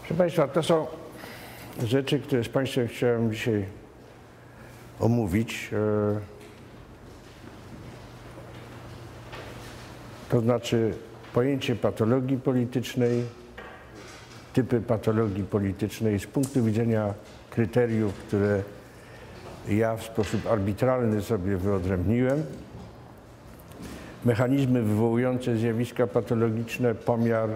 Proszę Państwa, to są rzeczy, które z Państwem chciałem dzisiaj omówić. To znaczy pojęcie patologii politycznej, typy patologii politycznej z punktu widzenia kryteriów, które ja w sposób arbitralny sobie wyodrębniłem, mechanizmy wywołujące zjawiska patologiczne, pomiar,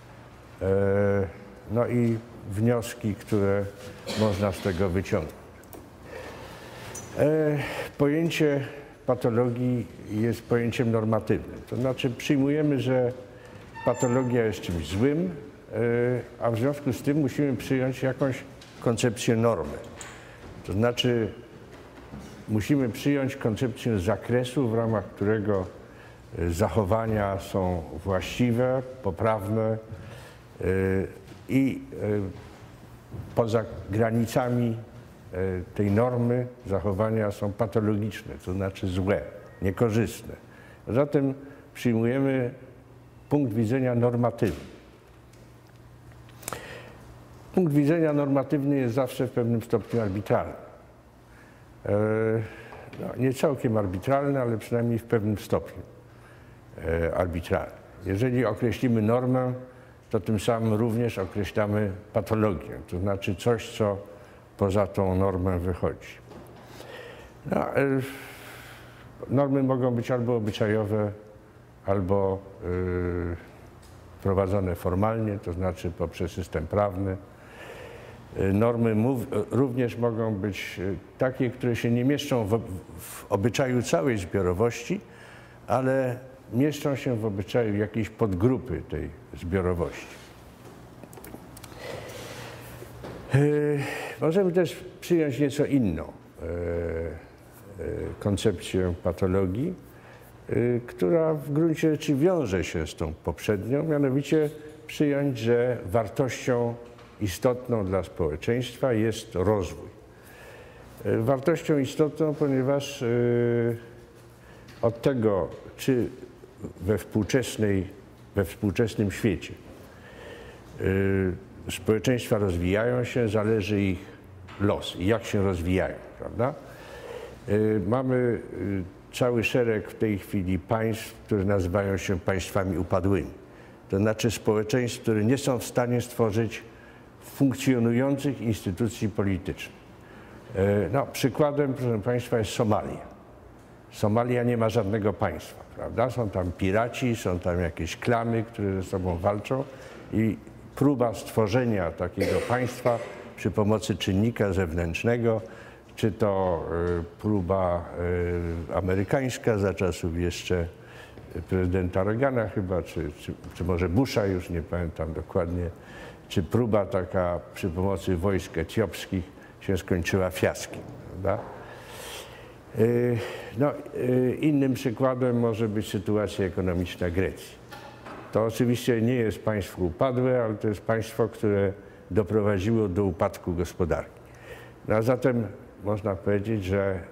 no i wnioski, które można z tego wyciągnąć. Pojęcie patologii jest pojęciem normatywnym. To znaczy przyjmujemy, że patologia jest czymś złym, a w związku z tym musimy przyjąć jakąś koncepcję normy. To znaczy musimy przyjąć koncepcję zakresu, w ramach którego zachowania są właściwe, poprawne i poza granicami tej normy zachowania są patologiczne, to znaczy złe, niekorzystne. Zatem przyjmujemy punkt widzenia normatywny. Punkt widzenia normatywny jest zawsze w pewnym stopniu arbitralny. No, nie całkiem arbitralny, ale przynajmniej w pewnym stopniu arbitralny. Jeżeli określimy normę, to tym samym również określamy patologię, to znaczy coś, co poza tą normę wychodzi. No, normy mogą być albo obyczajowe, albo wprowadzone formalnie, to znaczy poprzez system prawny. Normy również mogą być takie, które się nie mieszczą w obyczaju całej zbiorowości, ale mieszczą się w obyczaju jakiejś podgrupy tej zbiorowości. Możemy też przyjąć nieco inną koncepcję patologii, która w gruncie rzeczy wiąże się z tą poprzednią, mianowicie przyjąć, że wartością istotną dla społeczeństwa jest rozwój. Wartością istotną, ponieważ od tego, czy we współczesnym świecie społeczeństwa rozwijają się, zależy ich los i jak się rozwijają, prawda? Mamy cały szereg w tej chwili państw, które nazywają się państwami upadłymi. To znaczy społeczeństw, które nie są w stanie stworzyć funkcjonujących instytucji politycznych. No, przykładem, proszę Państwa, jest Somalia. Somalia nie ma żadnego państwa, prawda? Są tam piraci, są tam jakieś klany, które ze sobą walczą i próba stworzenia takiego państwa przy pomocy czynnika zewnętrznego, czy to próba amerykańska za czasów jeszcze prezydenta Reagana chyba, czy może Busha, już nie pamiętam dokładnie, czy próba taka przy pomocy wojsk etiopskich się skończyła fiaskiem, prawda? No, innym przykładem może być sytuacja ekonomiczna Grecji. To oczywiście nie jest państwo upadłe, ale to jest państwo, które doprowadziło do upadku gospodarki. No, a zatem można powiedzieć,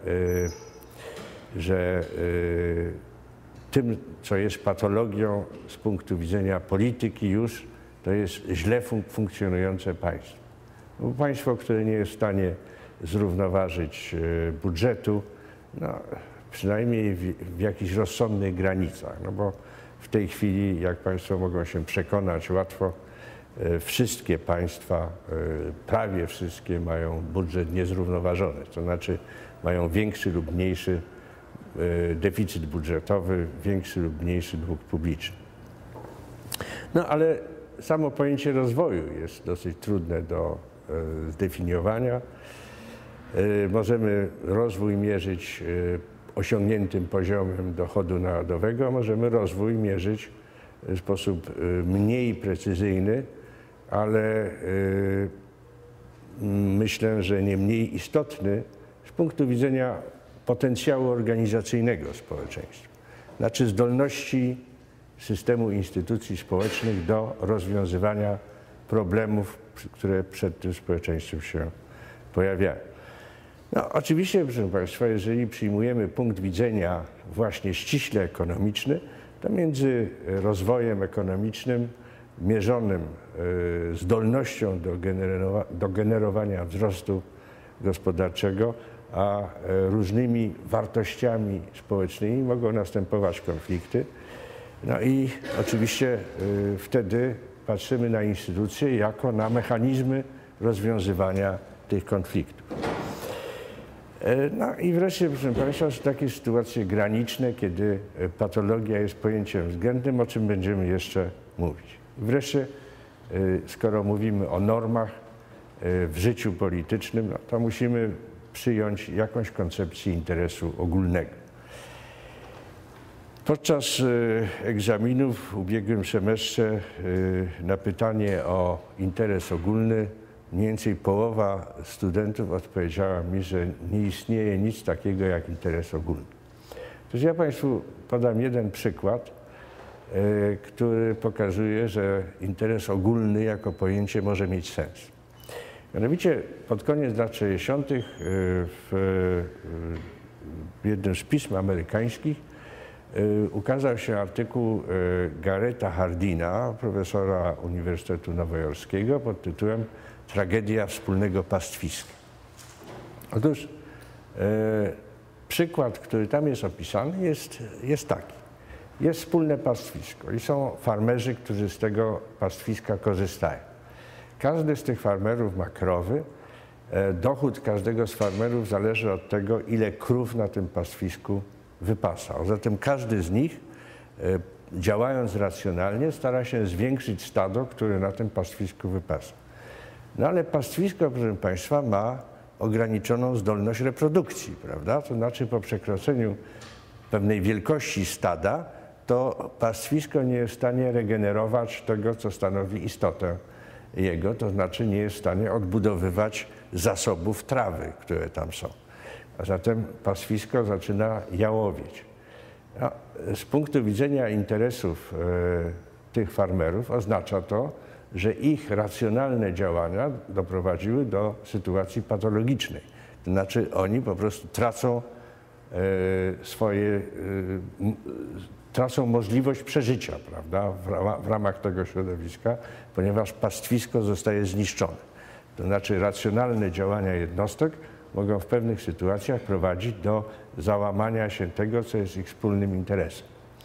że tym, co jest patologią z punktu widzenia polityki już, to jest źle funkcjonujące państwo. Bo państwo, które nie jest w stanie zrównoważyć budżetu, no, przynajmniej w jakichś rozsądnych granicach, no bo w tej chwili, jak Państwo mogą się przekonać łatwo, wszystkie państwa, prawie wszystkie mają budżet niezrównoważony, to znaczy mają większy lub mniejszy deficyt budżetowy, większy lub mniejszy dług publiczny. No ale samo pojęcie rozwoju jest dosyć trudne do zdefiniowania. Możemy rozwój mierzyć osiągniętym poziomem dochodu narodowego, a możemy rozwój mierzyć w sposób mniej precyzyjny, ale myślę, że nie mniej istotny z punktu widzenia potencjału organizacyjnego społeczeństwa. Znaczy zdolności systemu instytucji społecznych do rozwiązywania problemów, które przed tym społeczeństwem się pojawiają. No, oczywiście, proszę Państwa, jeżeli przyjmujemy punkt widzenia właśnie ściśle ekonomiczny, to między rozwojem ekonomicznym mierzonym zdolnością do generowania wzrostu gospodarczego, a różnymi wartościami społecznymi mogą następować konflikty. No i oczywiście wtedy patrzymy na instytucje jako na mechanizmy rozwiązywania tych konfliktów. No i wreszcie, proszę Państwa, są takie sytuacje graniczne, kiedy patologia jest pojęciem względnym, o czym będziemy jeszcze mówić. Wreszcie, skoro mówimy o normach w życiu politycznym, no to musimy przyjąć jakąś koncepcję interesu ogólnego. Podczas egzaminów w ubiegłym semestrze na pytanie o interes ogólny mniej więcej połowa studentów odpowiedziała mi, że nie istnieje nic takiego jak interes ogólny. Otóż ja Państwu podam jeden przykład, który pokazuje, że interes ogólny jako pojęcie może mieć sens. Mianowicie pod koniec lat 60. w jednym z pism amerykańskich ukazał się artykuł Garreta Hardina, profesora Uniwersytetu Nowojorskiego, pod tytułem Tragedia wspólnego pastwiska. Otóż przykład, który tam jest opisany, jest taki. Jest wspólne pastwisko i są farmerzy, którzy z tego pastwiska korzystają. Każdy z tych farmerów ma krowy. Dochód każdego z farmerów zależy od tego, ile krów na tym pastwisku wypasa. A zatem każdy z nich, działając racjonalnie, stara się zwiększyć stado, które na tym pastwisku wypasa. No ale pastwisko, proszę Państwa, ma ograniczoną zdolność reprodukcji, prawda? To znaczy po przekroczeniu pewnej wielkości stada, to pastwisko nie jest w stanie regenerować tego, co stanowi istotę jego, to znaczy nie jest w stanie odbudowywać zasobów trawy, które tam są. A zatem pastwisko zaczyna jałowieć. No, z punktu widzenia interesów tych farmerów oznacza to, że ich racjonalne działania doprowadziły do sytuacji patologicznej. To znaczy oni po prostu tracą możliwość przeżycia, prawda, w ramach tego środowiska, ponieważ pastwisko zostaje zniszczone. To znaczy racjonalne działania jednostek mogą w pewnych sytuacjach prowadzić do załamania się tego, co jest ich wspólnym interesem.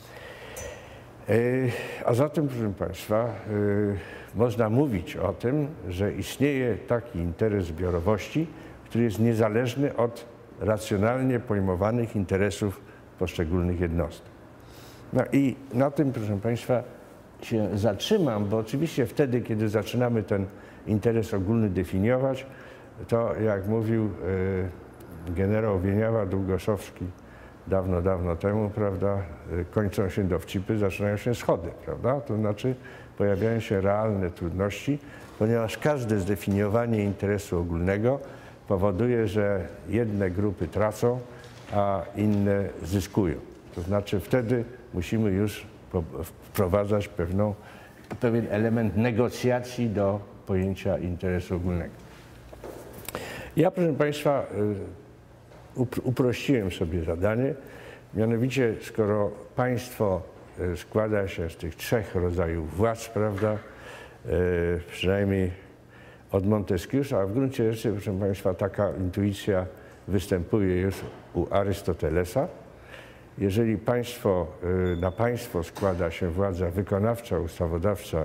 A zatem, proszę Państwa, można mówić o tym, że istnieje taki interes zbiorowości, który jest niezależny od racjonalnie pojmowanych interesów poszczególnych jednostek. No i na tym, proszę Państwa, się zatrzymam, bo oczywiście wtedy, kiedy zaczynamy ten interes ogólny definiować, to jak mówił generał Wieniawa-Długoszowski dawno, dawno temu, prawda, kończą się dowcipy, zaczynają się schody, prawda? To znaczy pojawiają się realne trudności, ponieważ każde zdefiniowanie interesu ogólnego powoduje, że jedne grupy tracą, a inne zyskują. To znaczy wtedy musimy już wprowadzać pewien element negocjacji do pojęcia interesu ogólnego. Ja, proszę Państwa, uprościłem sobie zadanie, mianowicie skoro państwo składa się z tych trzech rodzajów władz, prawda, przynajmniej od Monteskiusza, a w gruncie rzeczy, proszę Państwa, taka intuicja występuje już u Arystotelesa. Jeżeli na państwo składa się władza wykonawcza, ustawodawcza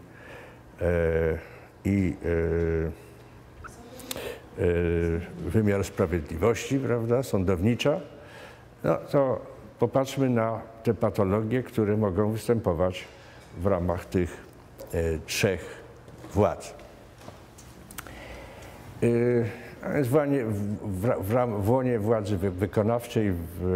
i wymiar sprawiedliwości, prawda, sądownicza, no to popatrzmy na te patologie, które mogą występować w ramach tych trzech władz. W łonie władzy wykonawczej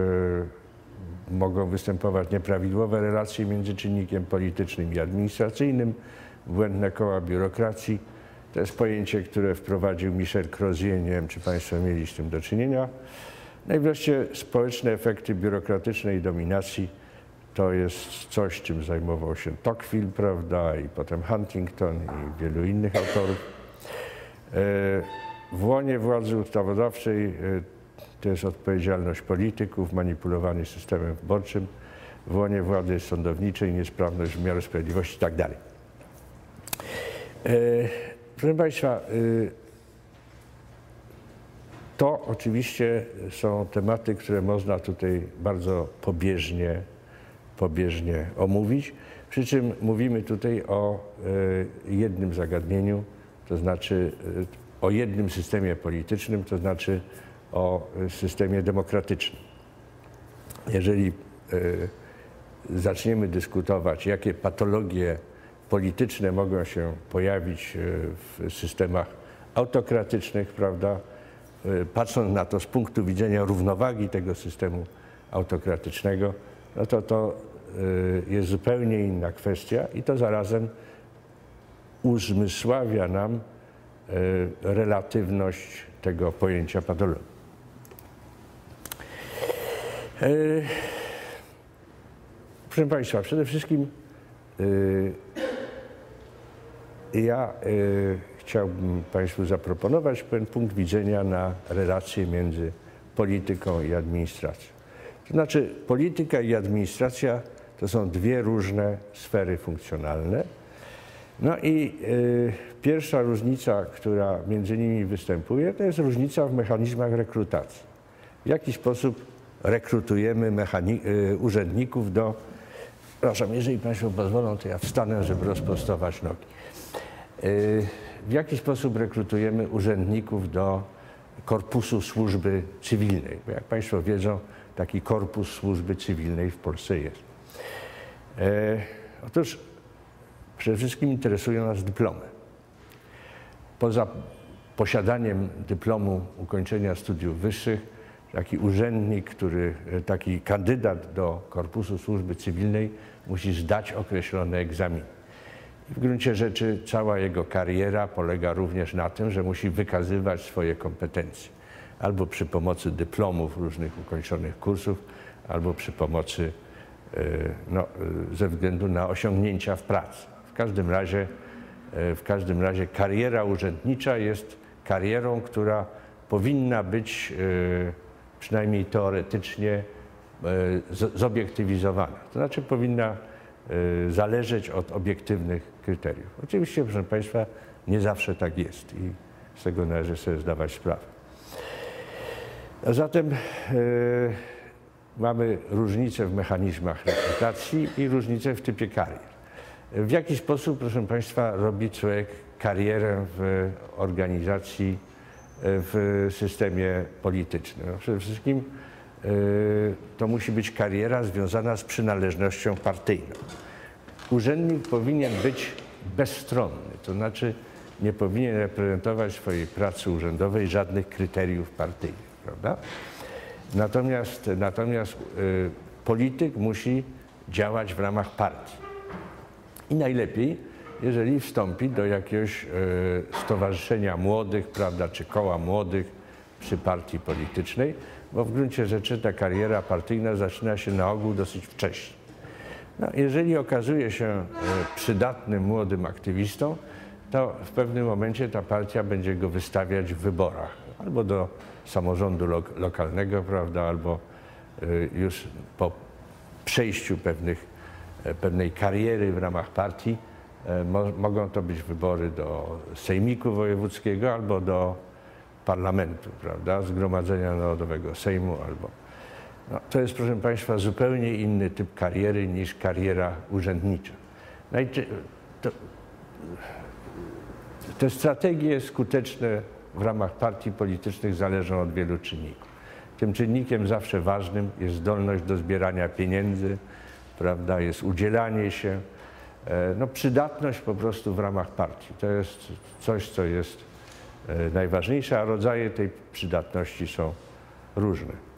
mogą występować nieprawidłowe relacje między czynnikiem politycznym i administracyjnym, błędne koła biurokracji. To jest pojęcie, które wprowadził Michel Crozier, nie wiem, czy Państwo mieli z tym do czynienia. No i wreszcie społeczne efekty biurokratycznej dominacji to jest coś, czym zajmował się Tocqueville, prawda, i potem Huntington i wielu innych autorów. W łonie władzy ustawodawczej to jest odpowiedzialność polityków, manipulowanie systemem wyborczym, w łonie władzy sądowniczej niesprawność wymiaru sprawiedliwości i tak dalej. Proszę Państwa, to oczywiście są tematy, które można tutaj bardzo pobieżnie omówić, przy czym mówimy tutaj o jednym zagadnieniu, to znaczy o jednym systemie politycznym, to znaczy o systemie demokratycznym. Jeżeli zaczniemy dyskutować, jakie patologie polityczne mogą się pojawić w systemach autokratycznych, prawda, patrząc na to z punktu widzenia równowagi tego systemu autokratycznego, no to jest zupełnie inna kwestia i to zarazem uzmysławia nam relatywność tego pojęcia patologii. Proszę Państwa, przede wszystkim ja chciałbym Państwu zaproponować pewien punkt widzenia na relacje między polityką i administracją. To znaczy polityka i administracja to są dwie różne sfery funkcjonalne. No i pierwsza różnica, która między nimi występuje, to jest różnica w mechanizmach rekrutacji. W jaki sposób rekrutujemy urzędników do... Przepraszam, jeżeli Państwo pozwolą, to ja wstanę, żeby rozprostować nogi. W jaki sposób rekrutujemy urzędników do korpusu służby cywilnej? Bo jak Państwo wiedzą, taki korpus służby cywilnej w Polsce jest. Otóż przede wszystkim interesują nas dyplomy. Poza posiadaniem dyplomu ukończenia studiów wyższych, taki kandydat do korpusu służby cywilnej musi zdać określone egzaminy. I w gruncie rzeczy cała jego kariera polega również na tym, że musi wykazywać swoje kompetencje. Albo przy pomocy dyplomów różnych ukończonych kursów, albo przy pomocy, ze względu na osiągnięcia w pracy. W każdym razie kariera urzędnicza jest karierą, która powinna być przynajmniej teoretycznie zobiektywizowana. To znaczy powinna zależeć od obiektywnych kryteriów. Oczywiście, proszę Państwa, nie zawsze tak jest i z tego należy sobie zdawać sprawę. A zatem mamy różnice w mechanizmach rekrutacji i różnice w typie karier. W jaki sposób, proszę Państwa, robi człowiek karierę w organizacji, w systemie politycznym? No przede wszystkim to musi być kariera związana z przynależnością partyjną. Urzędnik powinien być bezstronny, to znaczy nie powinien reprezentować w swojej pracy urzędowej żadnych kryteriów partyjnych, prawda? Natomiast polityk musi działać w ramach partii. I najlepiej, jeżeli wstąpi do jakiegoś stowarzyszenia młodych, prawda, czy koła młodych przy partii politycznej, bo w gruncie rzeczy ta kariera partyjna zaczyna się na ogół dosyć wcześnie. No, jeżeli okazuje się przydatnym młodym aktywistą, to w pewnym momencie ta partia będzie go wystawiać w wyborach albo do samorządu lokalnego, prawda, albo już po przejściu pewnej kariery w ramach partii mogą to być wybory do Sejmiku Wojewódzkiego albo do Parlamentu, prawda, Zgromadzenia Narodowego, Sejmu albo... No, to jest, proszę Państwa, zupełnie inny typ kariery niż kariera urzędnicza. Te strategie skuteczne w ramach partii politycznych zależą od wielu czynników. Tym czynnikiem zawsze ważnym jest zdolność do zbierania pieniędzy, prawda, jest udzielanie się, przydatność po prostu w ramach partii. To jest coś, co jest najważniejsze, a rodzaje tej przydatności są różne.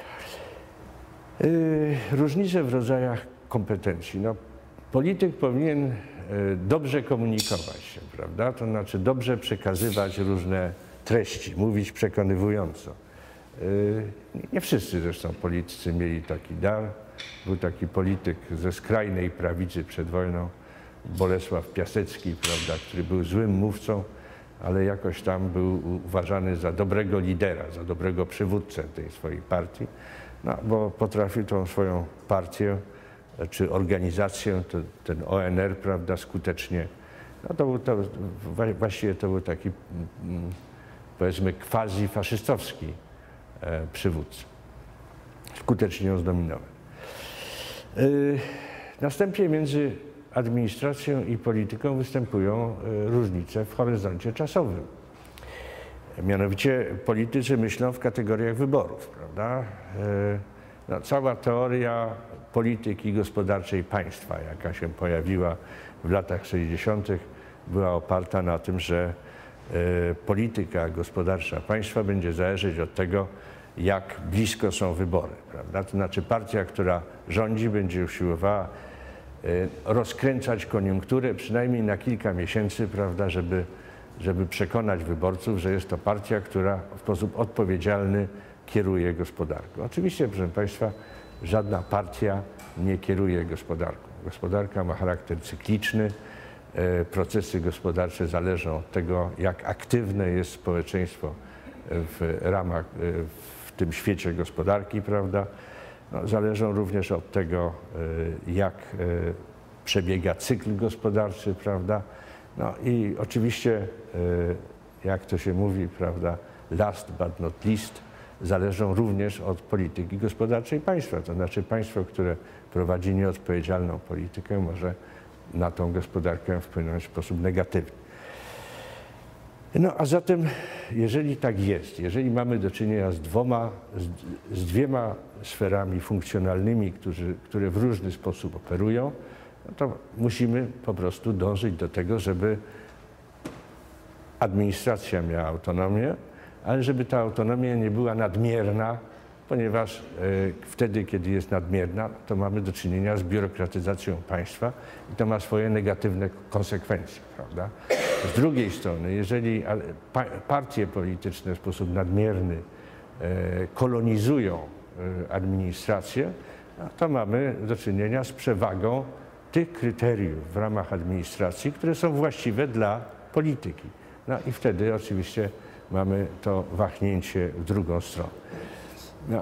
Różnice w rodzajach kompetencji. No, polityk powinien dobrze komunikować się, prawda? To znaczy dobrze przekazywać różne treści, mówić przekonywująco. Nie wszyscy zresztą politycy mieli taki dar. Był taki polityk ze skrajnej prawicy przed wojną, Bolesław Piasecki, prawda, który był złym mówcą, ale jakoś tam był uważany za dobrego lidera, za dobrego przywódcę tej swojej partii, no, bo potrafił tą swoją partię czy organizację, ten ONR, prawda, skutecznie No właściwie to był taki, powiedzmy, quasi-faszystowski przywódca. Skutecznie ją zdominował. Następnie między administracją i polityką występują różnice w horyzoncie czasowym. Mianowicie politycy myślą w kategoriach wyborów, prawda? No, cała teoria polityki gospodarczej państwa, jaka się pojawiła w latach 60., była oparta na tym, że polityka gospodarcza państwa będzie zależeć od tego, jak blisko są wybory, prawda? To znaczy partia, która rządzi, będzie usiłowała rozkręcać koniunkturę przynajmniej na kilka miesięcy, prawda, żeby przekonać wyborców, że jest to partia, która w sposób odpowiedzialny kieruje gospodarką. Oczywiście, proszę Państwa, żadna partia nie kieruje gospodarką. Gospodarka ma charakter cykliczny. Procesy gospodarcze zależą od tego, jak aktywne jest społeczeństwo w tym świecie gospodarki, prawda? No, zależą również od tego, jak przebiega cykl gospodarczy, prawda? No i oczywiście, jak to się mówi, prawda, last but not least, zależą również od polityki gospodarczej państwa. To znaczy państwo, które prowadzi nieodpowiedzialną politykę, może na tą gospodarkę wpłynąć w sposób negatywny. No a zatem, jeżeli tak jest, jeżeli mamy do czynienia z dwiema sferami funkcjonalnymi, które w różny sposób operują, no to musimy po prostu dążyć do tego, żeby administracja miała autonomię, ale żeby ta autonomia nie była nadmierna, ponieważ wtedy, kiedy jest nadmierna, to mamy do czynienia z biurokratyzacją państwa i to ma swoje negatywne konsekwencje, prawda? Z drugiej strony, jeżeli partie polityczne w sposób nadmierny kolonizują administrację, to mamy do czynienia z przewagą tych kryteriów w ramach administracji, które są właściwe dla polityki. No i wtedy oczywiście mamy to wahnięcie w drugą stronę. No,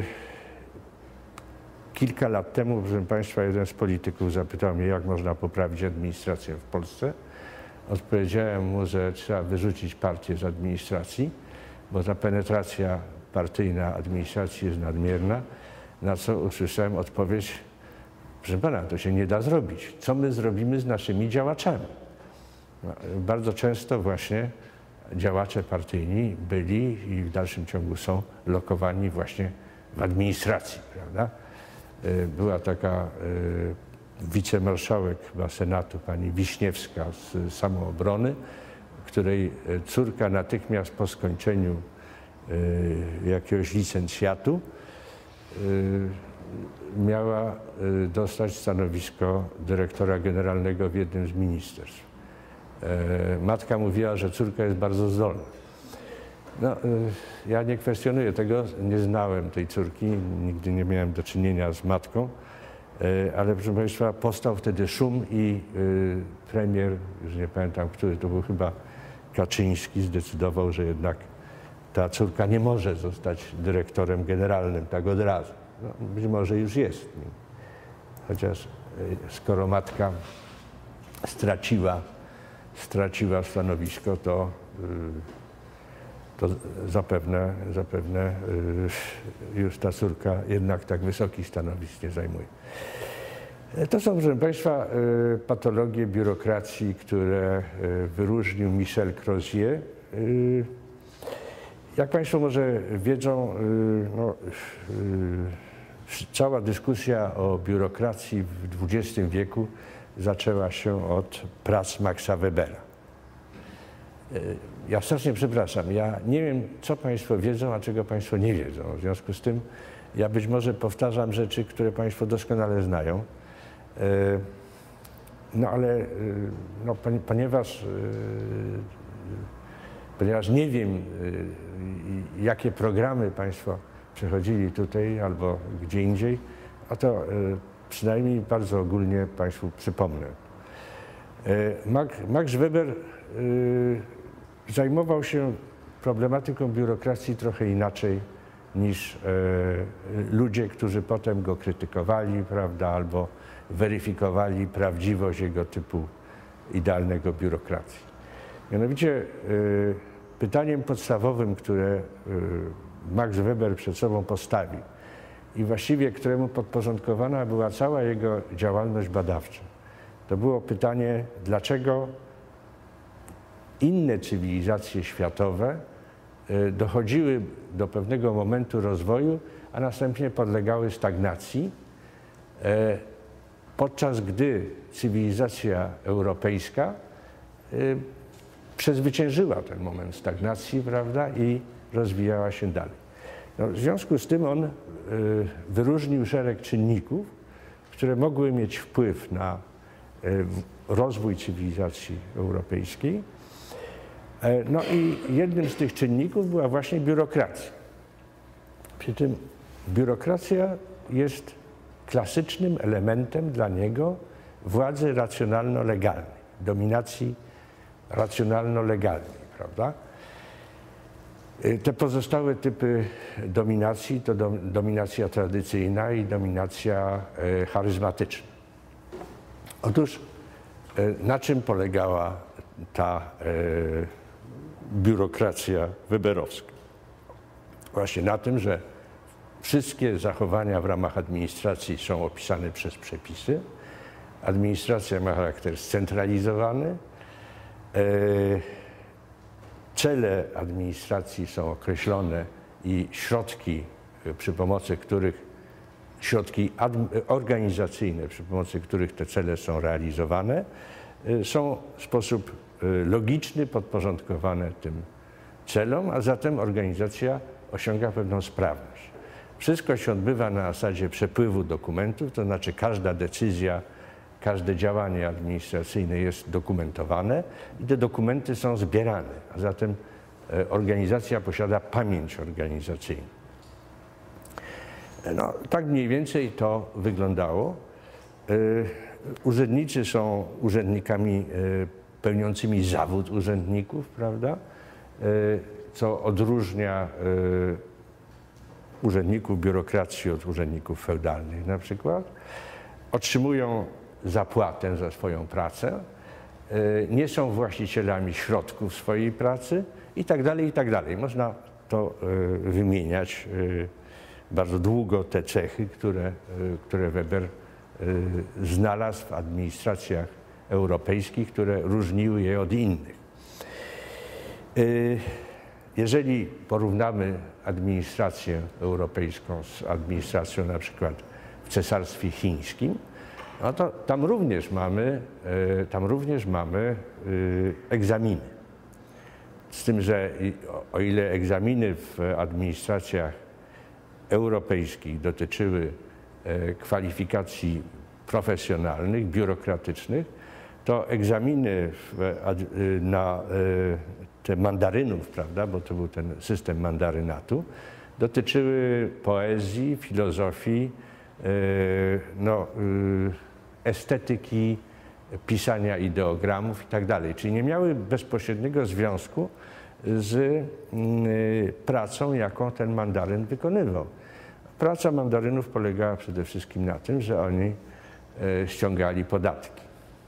kilka lat temu, proszę Państwa, jeden z polityków zapytał mnie, jak można poprawić administrację w Polsce. Odpowiedziałem mu, że trzeba wyrzucić partię z administracji, bo ta penetracja partyjna administracji jest nadmierna, na co usłyszałem odpowiedź: proszę pana, to się nie da zrobić. Co my zrobimy z naszymi działaczami? No, bardzo często właśnie działacze partyjni byli i w dalszym ciągu są lokowani właśnie w administracji, prawda? Była taka wicemarszałek chyba Senatu, pani Wiśniewska z Samoobrony, której córka natychmiast po skończeniu jakiegoś licencjatu miała dostać stanowisko dyrektora generalnego w jednym z ministerstw. Matka mówiła, że córka jest bardzo zdolna. No, ja nie kwestionuję tego, nie znałem tej córki, nigdy nie miałem do czynienia z matką, ale proszę Państwa, powstał wtedy szum i premier, już nie pamiętam który, to był chyba Kaczyński, zdecydował, że jednak ta córka nie może zostać dyrektorem generalnym tak od razu. No, być może już jest, chociaż skoro matka straciła stanowisko, to zapewne już ta córka jednak tak wysokich stanowisk nie zajmuje. To są, proszę Państwa, patologie biurokracji, które wyróżnił Michel Crozier. Jak Państwo może wiedzą, no, cała dyskusja o biurokracji w XX wieku zaczęła się od prac Maxa Webera. Ja strasznie przepraszam, ja nie wiem, co Państwo wiedzą, a czego Państwo nie wiedzą. W związku z tym ja być może powtarzam rzeczy, które Państwo doskonale znają. No ale no, ponieważ nie wiem, jakie programy Państwo przechodzili tutaj albo gdzie indziej, a to przynajmniej bardzo ogólnie Państwu przypomnę. Max Weber zajmował się problematyką biurokracji trochę inaczej niż ludzie, którzy potem go krytykowali, prawda, albo weryfikowali prawdziwość jego typu idealnego biurokracji. Mianowicie pytaniem podstawowym, które Max Weber przed sobą postawił i właściwie któremu podporządkowana była cała jego działalność badawcza, to było pytanie, dlaczego inne cywilizacje światowe dochodziły do pewnego momentu rozwoju, a następnie podlegały stagnacji, podczas gdy cywilizacja europejska przezwyciężyła ten moment stagnacji, prawda, i rozwijała się dalej. No, w związku z tym on wyróżnił szereg czynników, które mogły mieć wpływ na rozwój cywilizacji europejskiej. No i jednym z tych czynników była właśnie biurokracja. Przy tym biurokracja jest klasycznym elementem dla niego władzy racjonalno-legalnej, dominacji racjonalno-legalnej, prawda? Te pozostałe typy dominacji to dominacja tradycyjna i dominacja charyzmatyczna. Otóż na czym polegała ta biurokracja weberowska? Właśnie na tym, że wszystkie zachowania w ramach administracji są opisane przez przepisy. Administracja ma charakter scentralizowany. Cele administracji są określone i środki, przy pomocy których, środki organizacyjne, przy pomocy których te cele są realizowane, są w sposób logiczny podporządkowane tym celom, a zatem organizacja osiąga pewną sprawność. Wszystko się odbywa na zasadzie przepływu dokumentów, to znaczy każda decyzja, każde działanie administracyjne jest dokumentowane i te dokumenty są zbierane, a zatem organizacja posiada pamięć organizacyjną. No, tak mniej więcej to wyglądało. Urzędnicy są urzędnikami pełniącymi zawód urzędników, prawda? Co odróżnia urzędników biurokracji od urzędników feudalnych na przykład. Otrzymują zapłatę za swoją pracę, nie są właścicielami środków swojej pracy i tak dalej, i tak dalej. Można to wymieniać bardzo długo, te cechy, które Weber znalazł w administracjach europejskich, które różniły je od innych. Jeżeli porównamy administrację europejską z administracją na przykład w Cesarstwie Chińskim, no to tam również mamy egzaminy. Z tym, że o ile egzaminy w administracjach europejskich dotyczyły kwalifikacji profesjonalnych, biurokratycznych, to egzaminy na te mandarynów, prawda, bo to był ten system mandarynatu, dotyczyły poezji, filozofii, estetyki, pisania ideogramów i tak dalej. Czyli nie miały bezpośredniego związku z pracą, jaką ten mandaryn wykonywał. Praca mandarynów polegała przede wszystkim na tym, że oni ściągali podatki.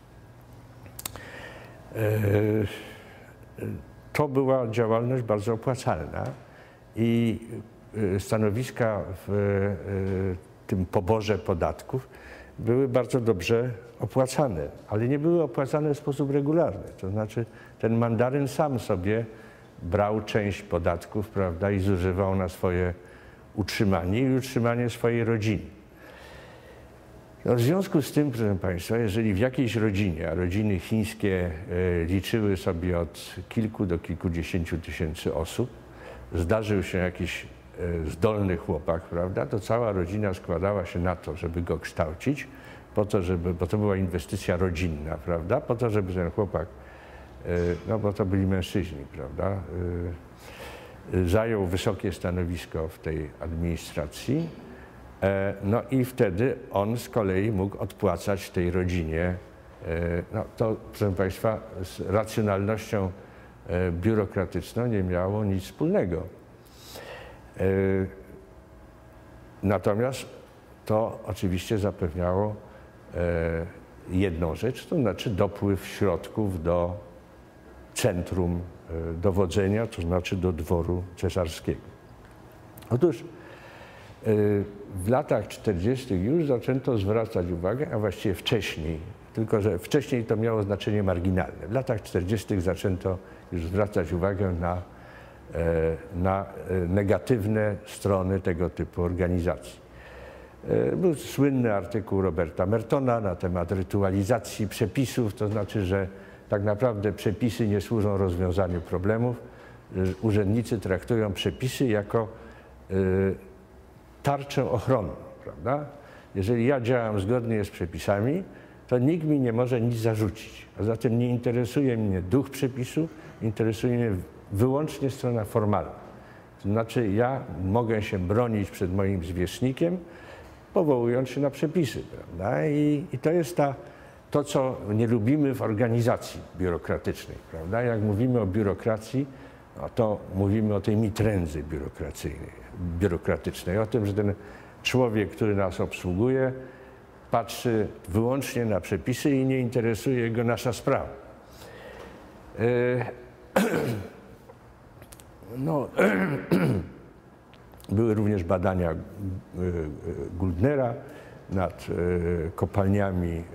To była działalność bardzo opłacalna i stanowiska w tym poborze podatków były bardzo dobrze opłacane, ale nie były opłacane w sposób regularny. To znaczy ten mandaryn sam sobie brał część podatków, prawda, i zużywał na swoje utrzymanie i utrzymanie swojej rodziny. No, w związku z tym, proszę Państwa, jeżeli w jakiejś rodzinie, a rodziny chińskie liczyły sobie od kilku do kilkudziesięciu tysięcy osób, zdarzył się jakiś zdolny chłopak, prawda, to cała rodzina składała się na to, żeby go kształcić, po to, bo to była inwestycja rodzinna, prawda, po to, żeby ten chłopak, no bo to byli mężczyźni, prawda, zajął wysokie stanowisko w tej administracji, no i wtedy on z kolei mógł odpłacać tej rodzinie. No to, proszę Państwa, z racjonalnością biurokratyczną nie miało nic wspólnego. Natomiast to oczywiście zapewniało jedną rzecz, to znaczy dopływ środków do centrum dowodzenia, to znaczy do dworu cesarskiego. Otóż w latach 40. już zaczęto zwracać uwagę, a właściwie wcześniej, tylko że wcześniej to miało znaczenie marginalne. W latach 40. zaczęto już zwracać uwagę na negatywne strony tego typu organizacji. Był słynny artykuł Roberta Mertona na temat rytualizacji przepisów, to znaczy, że tak naprawdę przepisy nie służą rozwiązaniu problemów. Urzędnicy traktują przepisy jako tarczę ochronną, prawda? Jeżeli ja działam zgodnie z przepisami, to nikt mi nie może nic zarzucić. A zatem nie interesuje mnie duch przepisu, interesuje mnie wyłącznie strona formalna. To znaczy ja mogę się bronić przed moim zwierzchnikiem, powołując się na przepisy, prawda? I to jest to, co nie lubimy w organizacji biurokratycznej, prawda? Jak mówimy o biurokracji, no to mówimy o tej mitrędzy biurokratycznej, o tym, że ten człowiek, który nas obsługuje, patrzy wyłącznie na przepisy i nie interesuje go nasza sprawa. No, były również badania Guldnera nad kopalniami.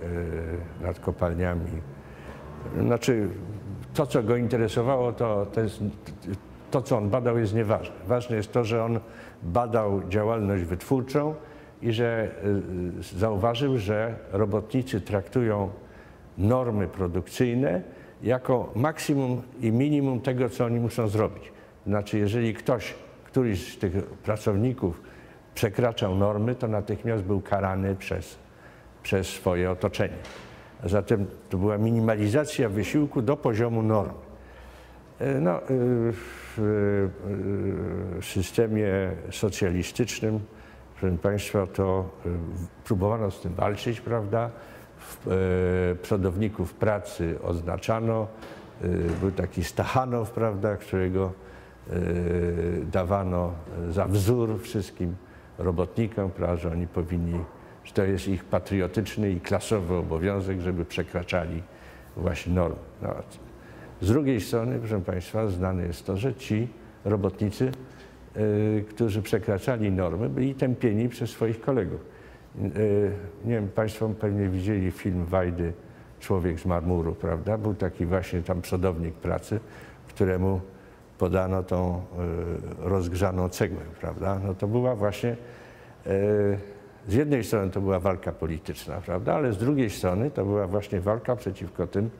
Znaczy, to, co go interesowało, to, co on badał, jest nieważne. Ważne jest to, że on badał działalność wytwórczą i że zauważył, że robotnicy traktują normy produkcyjne jako maksimum i minimum tego, co oni muszą zrobić. Znaczy, jeżeli któryś z tych pracowników przekraczał normy, to natychmiast był karany przez swoje otoczenie. A zatem to była minimalizacja wysiłku do poziomu normy. No, w systemie socjalistycznym, proszę Państwa, to próbowano z tym walczyć, prawda? Przodowników pracy oznaczano. Był taki Stachanow, prawda, którego dawano za wzór wszystkim robotnikom, prawda, że oni powinni, że to jest ich patriotyczny i klasowy obowiązek, żeby przekraczali właśnie normy. No, z drugiej strony, proszę Państwa, znane jest to, że ci robotnicy, którzy przekraczali normy, byli tępieni przez swoich kolegów. Nie wiem, Państwo pewnie widzieli film Wajdy Człowiek z marmuru, prawda? Był taki właśnie tam przodownik pracy, któremu podano tą rozgrzaną cegłę, prawda? No to była właśnie, z jednej strony to była walka polityczna, prawda? Ale z drugiej strony to była właśnie walka przeciwko tym,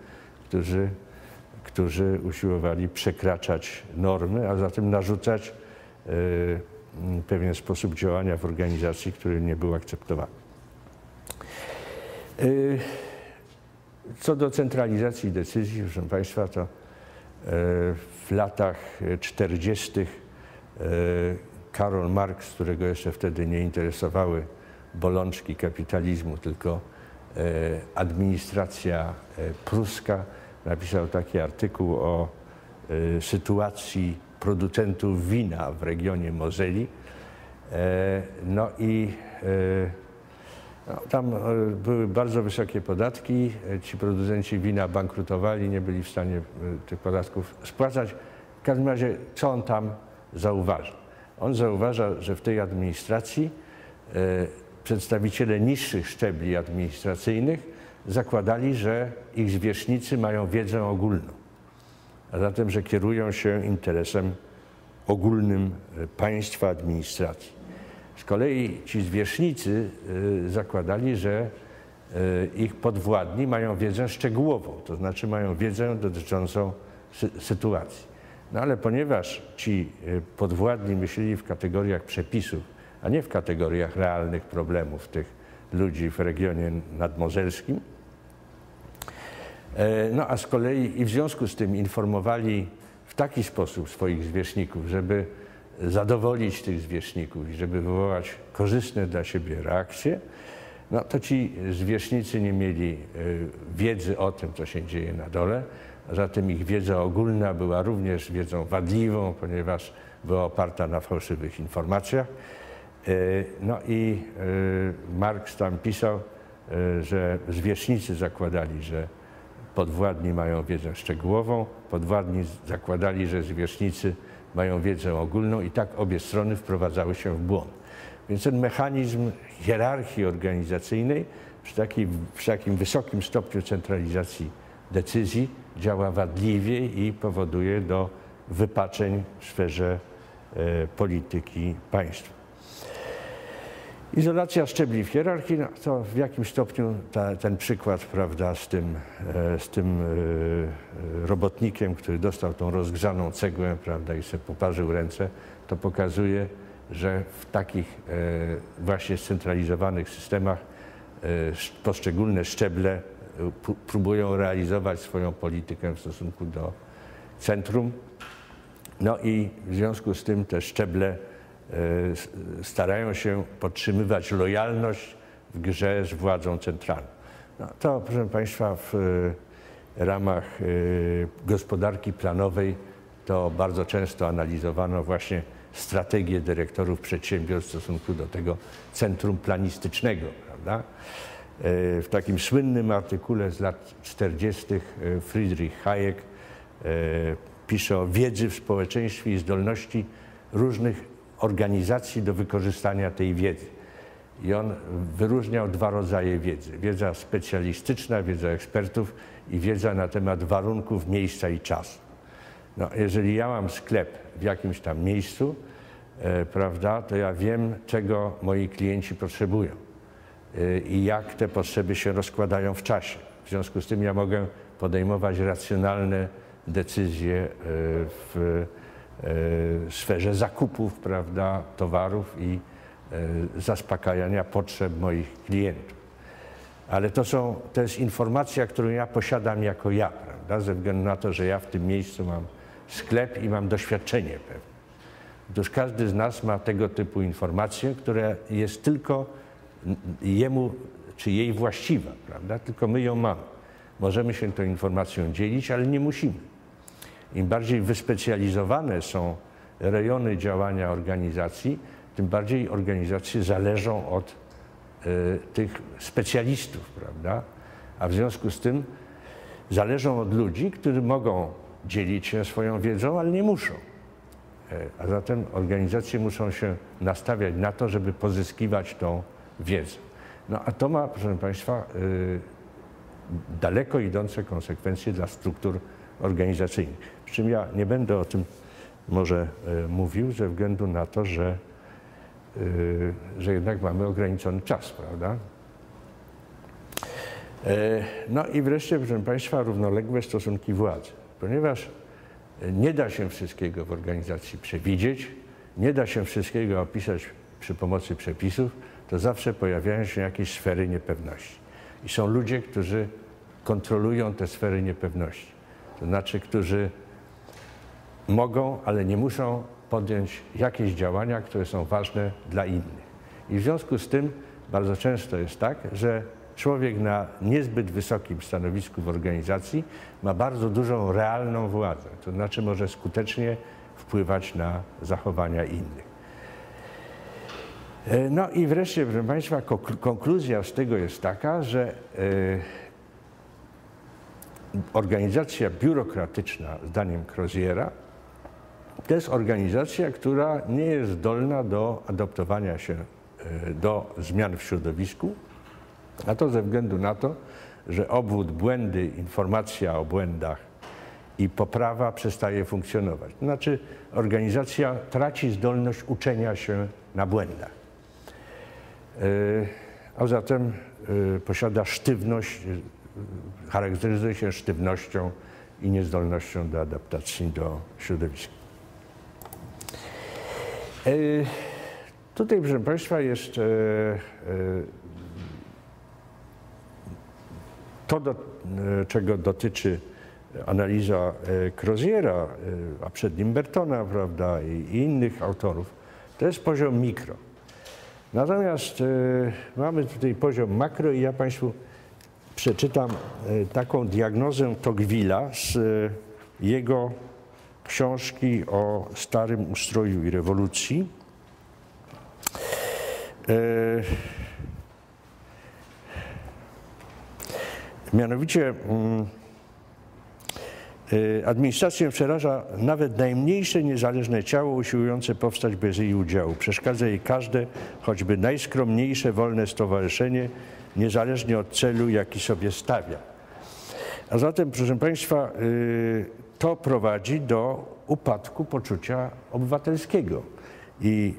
którzy usiłowali przekraczać normy, a zatem narzucać pewien sposób działania w organizacji, który nie był akceptowany. Co do centralizacji decyzji, proszę Państwa, to w latach 40. Karol Marx, którego jeszcze wtedy nie interesowały bolączki kapitalizmu, tylko administracja pruska, napisał taki artykuł o sytuacji producentów wina w regionie Mozeli. No i tam były bardzo wysokie podatki, ci producenci wina bankrutowali, nie byli w stanie tych podatków spłacać. W każdym razie, co on tam zauważa? On zauważa, że w tej administracji przedstawiciele niższych szczebli administracyjnych zakładali, że ich zwierzchnicy mają wiedzę ogólną, a zatem, że kierują się interesem ogólnym państwa, administracji. Z kolei ci zwierzchnicy zakładali, że ich podwładni mają wiedzę szczegółową, to znaczy mają wiedzę dotyczącą sytuacji. No ale ponieważ ci podwładni myśleli w kategoriach przepisów, a nie w kategoriach realnych problemów tych ludzi w regionie nadmozelskim, no a z kolei i w związku z tym informowali w taki sposób swoich zwierzchników, żeby zadowolić tych zwierzchników i żeby wywołać korzystne dla siebie reakcje, no to ci zwierzchnicy nie mieli wiedzy o tym, co się dzieje na dole, a zatem ich wiedza ogólna była również wiedzą wadliwą, ponieważ była oparta na fałszywych informacjach. No i Marx tam pisał, że zwierzchnicy zakładali, że podwładni mają wiedzę szczegółową, podwładni zakładali, że zwierzchnicy mają wiedzę ogólną i tak obie strony wprowadzały się w błąd. Więc ten mechanizm hierarchii organizacyjnej przy takim wysokim stopniu centralizacji decyzji działa wadliwie i powoduje do wypaczeń w sferze polityki państwa. Izolacja szczebli w hierarchii, no to w jakim stopniu ten przykład, prawda, z tym robotnikiem, który dostał tą rozgrzaną cegłę, prawda, i sobie poparzył ręce, to pokazuje, że w takich właśnie scentralizowanych systemach poszczególne szczeble próbują realizować swoją politykę w stosunku do centrum. No i w związku z tym te szczeble starają się podtrzymywać lojalność w grze z władzą centralną. No to, proszę Państwa, w ramach gospodarki planowej to bardzo często analizowano właśnie strategię dyrektorów przedsiębiorstw w stosunku do tego centrum planistycznego, prawda? W takim słynnym artykule z lat 40. Friedrich Hayek pisze o wiedzy w społeczeństwie i zdolności różnych organizacji do wykorzystania tej wiedzy. I on wyróżniał dwa rodzaje wiedzy. Wiedza specjalistyczna, wiedza ekspertów i wiedza na temat warunków, miejsca i czasu. No, jeżeli ja mam sklep w jakimś tam miejscu, prawda, to ja wiem, czego moi klienci potrzebują i jak te potrzeby się rozkładają w czasie. W związku z tym ja mogę podejmować racjonalne decyzje w sferze zakupów, prawda, towarów i zaspokajania potrzeb moich klientów. Ale to jest informacja, którą ja posiadam jako ja, prawda, ze względu na to, że ja w tym miejscu mam sklep i mam doświadczenie pewne. Otóż każdy z nas ma tego typu informację, która jest tylko jemu czy jej właściwa, prawda, tylko my ją mamy. Możemy się tą informacją dzielić, ale nie musimy. Im bardziej wyspecjalizowane są rejony działania organizacji, tym bardziej organizacje zależą od tych specjalistów, prawda? A w związku z tym zależą od ludzi, którzy mogą dzielić się swoją wiedzą, ale nie muszą. A zatem organizacje muszą się nastawiać na to, żeby pozyskiwać tą wiedzę. No a to ma, proszę Państwa, daleko idące konsekwencje dla struktur organizacyjnych. Przy czym ja nie będę o tym może mówił ze względu na to, że jednak mamy ograniczony czas, prawda? No i wreszcie, proszę Państwa, równoległe stosunki władzy. Ponieważ nie da się wszystkiego w organizacji przewidzieć, nie da się wszystkiego opisać przy pomocy przepisów, to zawsze pojawiają się jakieś sfery niepewności. I są ludzie, którzy kontrolują te sfery niepewności. To znaczy, którzy mogą, ale nie muszą podjąć jakieś działania, które są ważne dla innych. I w związku z tym bardzo często jest tak, że człowiek na niezbyt wysokim stanowisku w organizacji ma bardzo dużą realną władzę, to znaczy może skutecznie wpływać na zachowania innych. No i wreszcie, proszę Państwa, konkluzja z tego jest taka, że organizacja biurokratyczna, zdaniem Croziera, to jest organizacja, która nie jest zdolna do adaptowania się do zmian w środowisku, a to ze względu na to, że obwód, błędy, informacja o błędach i poprawa przestaje funkcjonować. To znaczy organizacja traci zdolność uczenia się na błędach. A zatem posiada sztywność, charakteryzuje się sztywnością i niezdolnością do adaptacji do środowiska. Tutaj, proszę Państwa, jest to, czego dotyczy analiza Croziera, a przed nim Bertona, prawda, i innych autorów, to jest poziom mikro. Natomiast mamy tutaj poziom makro i ja Państwu przeczytam taką diagnozę Tocqueville'a z jego książki o starym ustroju i rewolucji. Mianowicie administrację przeraża nawet najmniejsze niezależne ciało usiłujące powstać bez jej udziału. Przeszkadza jej każde, choćby najskromniejsze wolne stowarzyszenie, niezależnie od celu, jaki sobie stawia. A zatem, proszę Państwa, to prowadzi do upadku poczucia obywatelskiego. I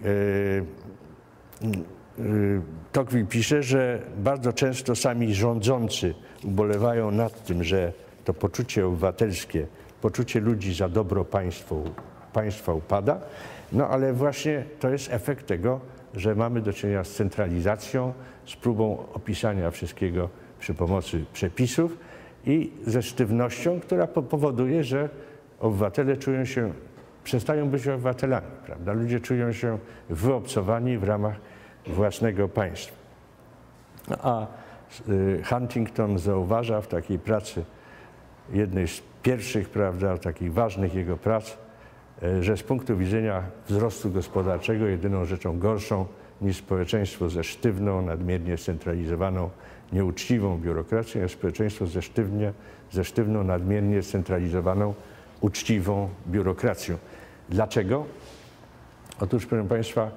Tocqueville pisze, że bardzo często sami rządzący ubolewają nad tym, że to poczucie obywatelskie, poczucie ludzi za dobro państwa upada, no ale właśnie to jest efekt tego, że mamy do czynienia z centralizacją, z próbą opisania wszystkiego przy pomocy przepisów i ze sztywnością, która powoduje, że obywatele przestają być obywatelami, prawda? Ludzie czują się wyobcowani w ramach własnego państwa. A Huntington zauważa w takiej pracy, jednej z pierwszych, prawda, takich ważnych jego prac, że z punktu widzenia wzrostu gospodarczego jedyną rzeczą gorszą niż społeczeństwo ze sztywną, nadmiernie scentralizowaną, nieuczciwą biurokracją jest społeczeństwo ze sztywną, nadmiernie scentralizowaną, uczciwą biurokracją. Dlaczego? Otóż, proszę Państwa,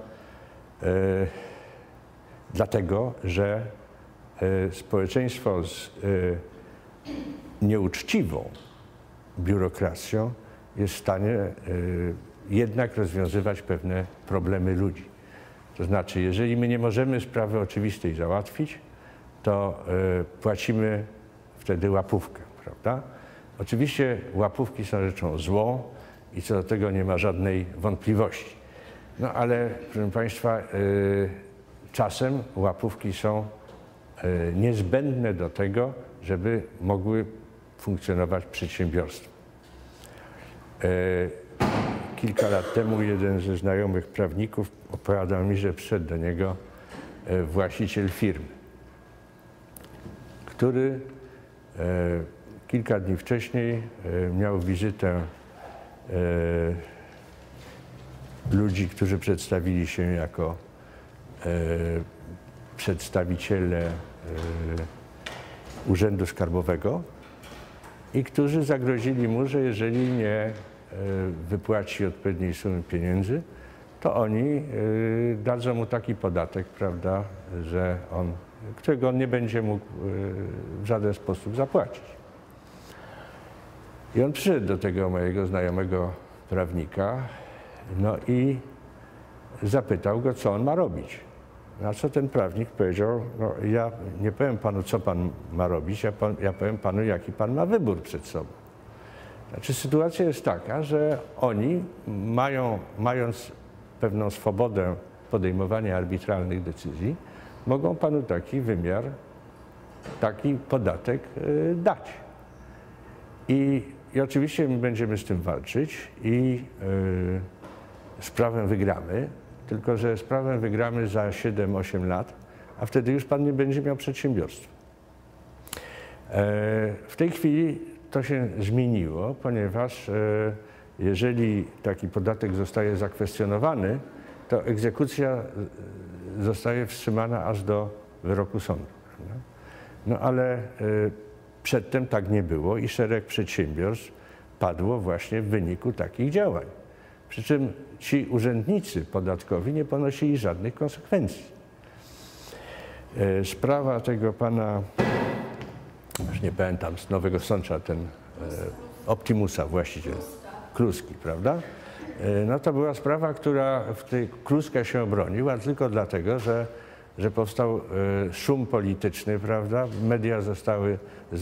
dlatego, że społeczeństwo z nieuczciwą biurokracją jest w stanie jednak rozwiązywać pewne problemy ludzi. To znaczy, jeżeli my nie możemy sprawy oczywistej załatwić, to płacimy wtedy łapówkę, prawda? Oczywiście łapówki są rzeczą złą i co do tego nie ma żadnej wątpliwości. No ale, proszę Państwa, czasem łapówki są niezbędne do tego, żeby mogły funkcjonować przedsiębiorstwa. Kilka lat temu jeden ze znajomych prawników opowiadał mi, że przyszedł do niego właściciel firmy, który kilka dni wcześniej miał wizytę ludzi, którzy przedstawili się jako przedstawiciele Urzędu Skarbowego i którzy zagrozili mu, że jeżeli nie wypłaci odpowiedniej sumy pieniędzy, to oni dadzą mu taki podatek, prawda, że którego on nie będzie mógł w żaden sposób zapłacić. I on przyszedł do tego mojego znajomego prawnika, no i zapytał go, co on ma robić. Na co ten prawnik powiedział, no ja nie powiem panu, co pan ma robić, ja powiem panu, jaki pan ma wybór przed sobą. Znaczy sytuacja jest taka, że oni mając pewną swobodę podejmowania arbitralnych decyzji, mogą panu taki wymiar, taki podatek dać. I oczywiście my będziemy z tym walczyć i sprawę wygramy, tylko że sprawę wygramy za 7-8 lat, a wtedy już pan nie będzie miał przedsiębiorstwa. W tej chwili to się zmieniło, ponieważ jeżeli taki podatek zostaje zakwestionowany, to egzekucja zostaje wstrzymana aż do wyroku sądu. No ale przedtem tak nie było i szereg przedsiębiorstw padło właśnie w wyniku takich działań. Przy czym ci urzędnicy podatkowi nie ponosili żadnych konsekwencji. Sprawa tego pana, już nie pamiętam, z Nowego Sącza, ten Optimusa właściciel, Kluski, prawda? No to była sprawa, która w tej Kluska się obronił, a tylko dlatego, że powstał szum polityczny, prawda? Media zostały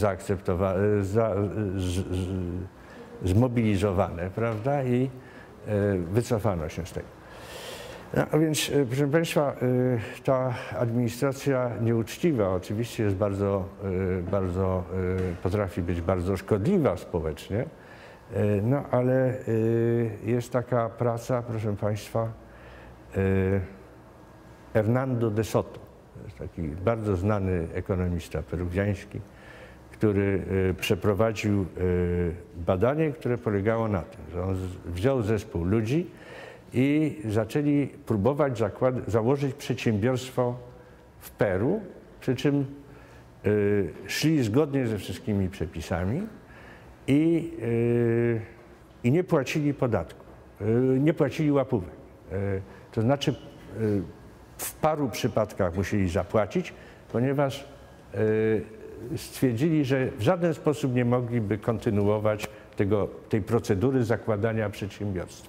zmobilizowane, prawda? I wycofano się z tego. No, a więc, proszę Państwa, ta administracja nieuczciwa oczywiście jest potrafi być bardzo szkodliwa społecznie, no ale jest taka praca, proszę Państwa, Hernando de Soto, taki bardzo znany ekonomista peruwiański, który przeprowadził badanie, które polegało na tym, że on wziął zespół ludzi i zaczęli próbować założyć przedsiębiorstwo w Peru, przy czym szli zgodnie ze wszystkimi przepisami i nie płacili podatku, nie płacili łapówek. To znaczy w paru przypadkach musieli zapłacić, ponieważ stwierdzili, że w żaden sposób nie mogliby kontynuować tej procedury zakładania przedsiębiorstwa.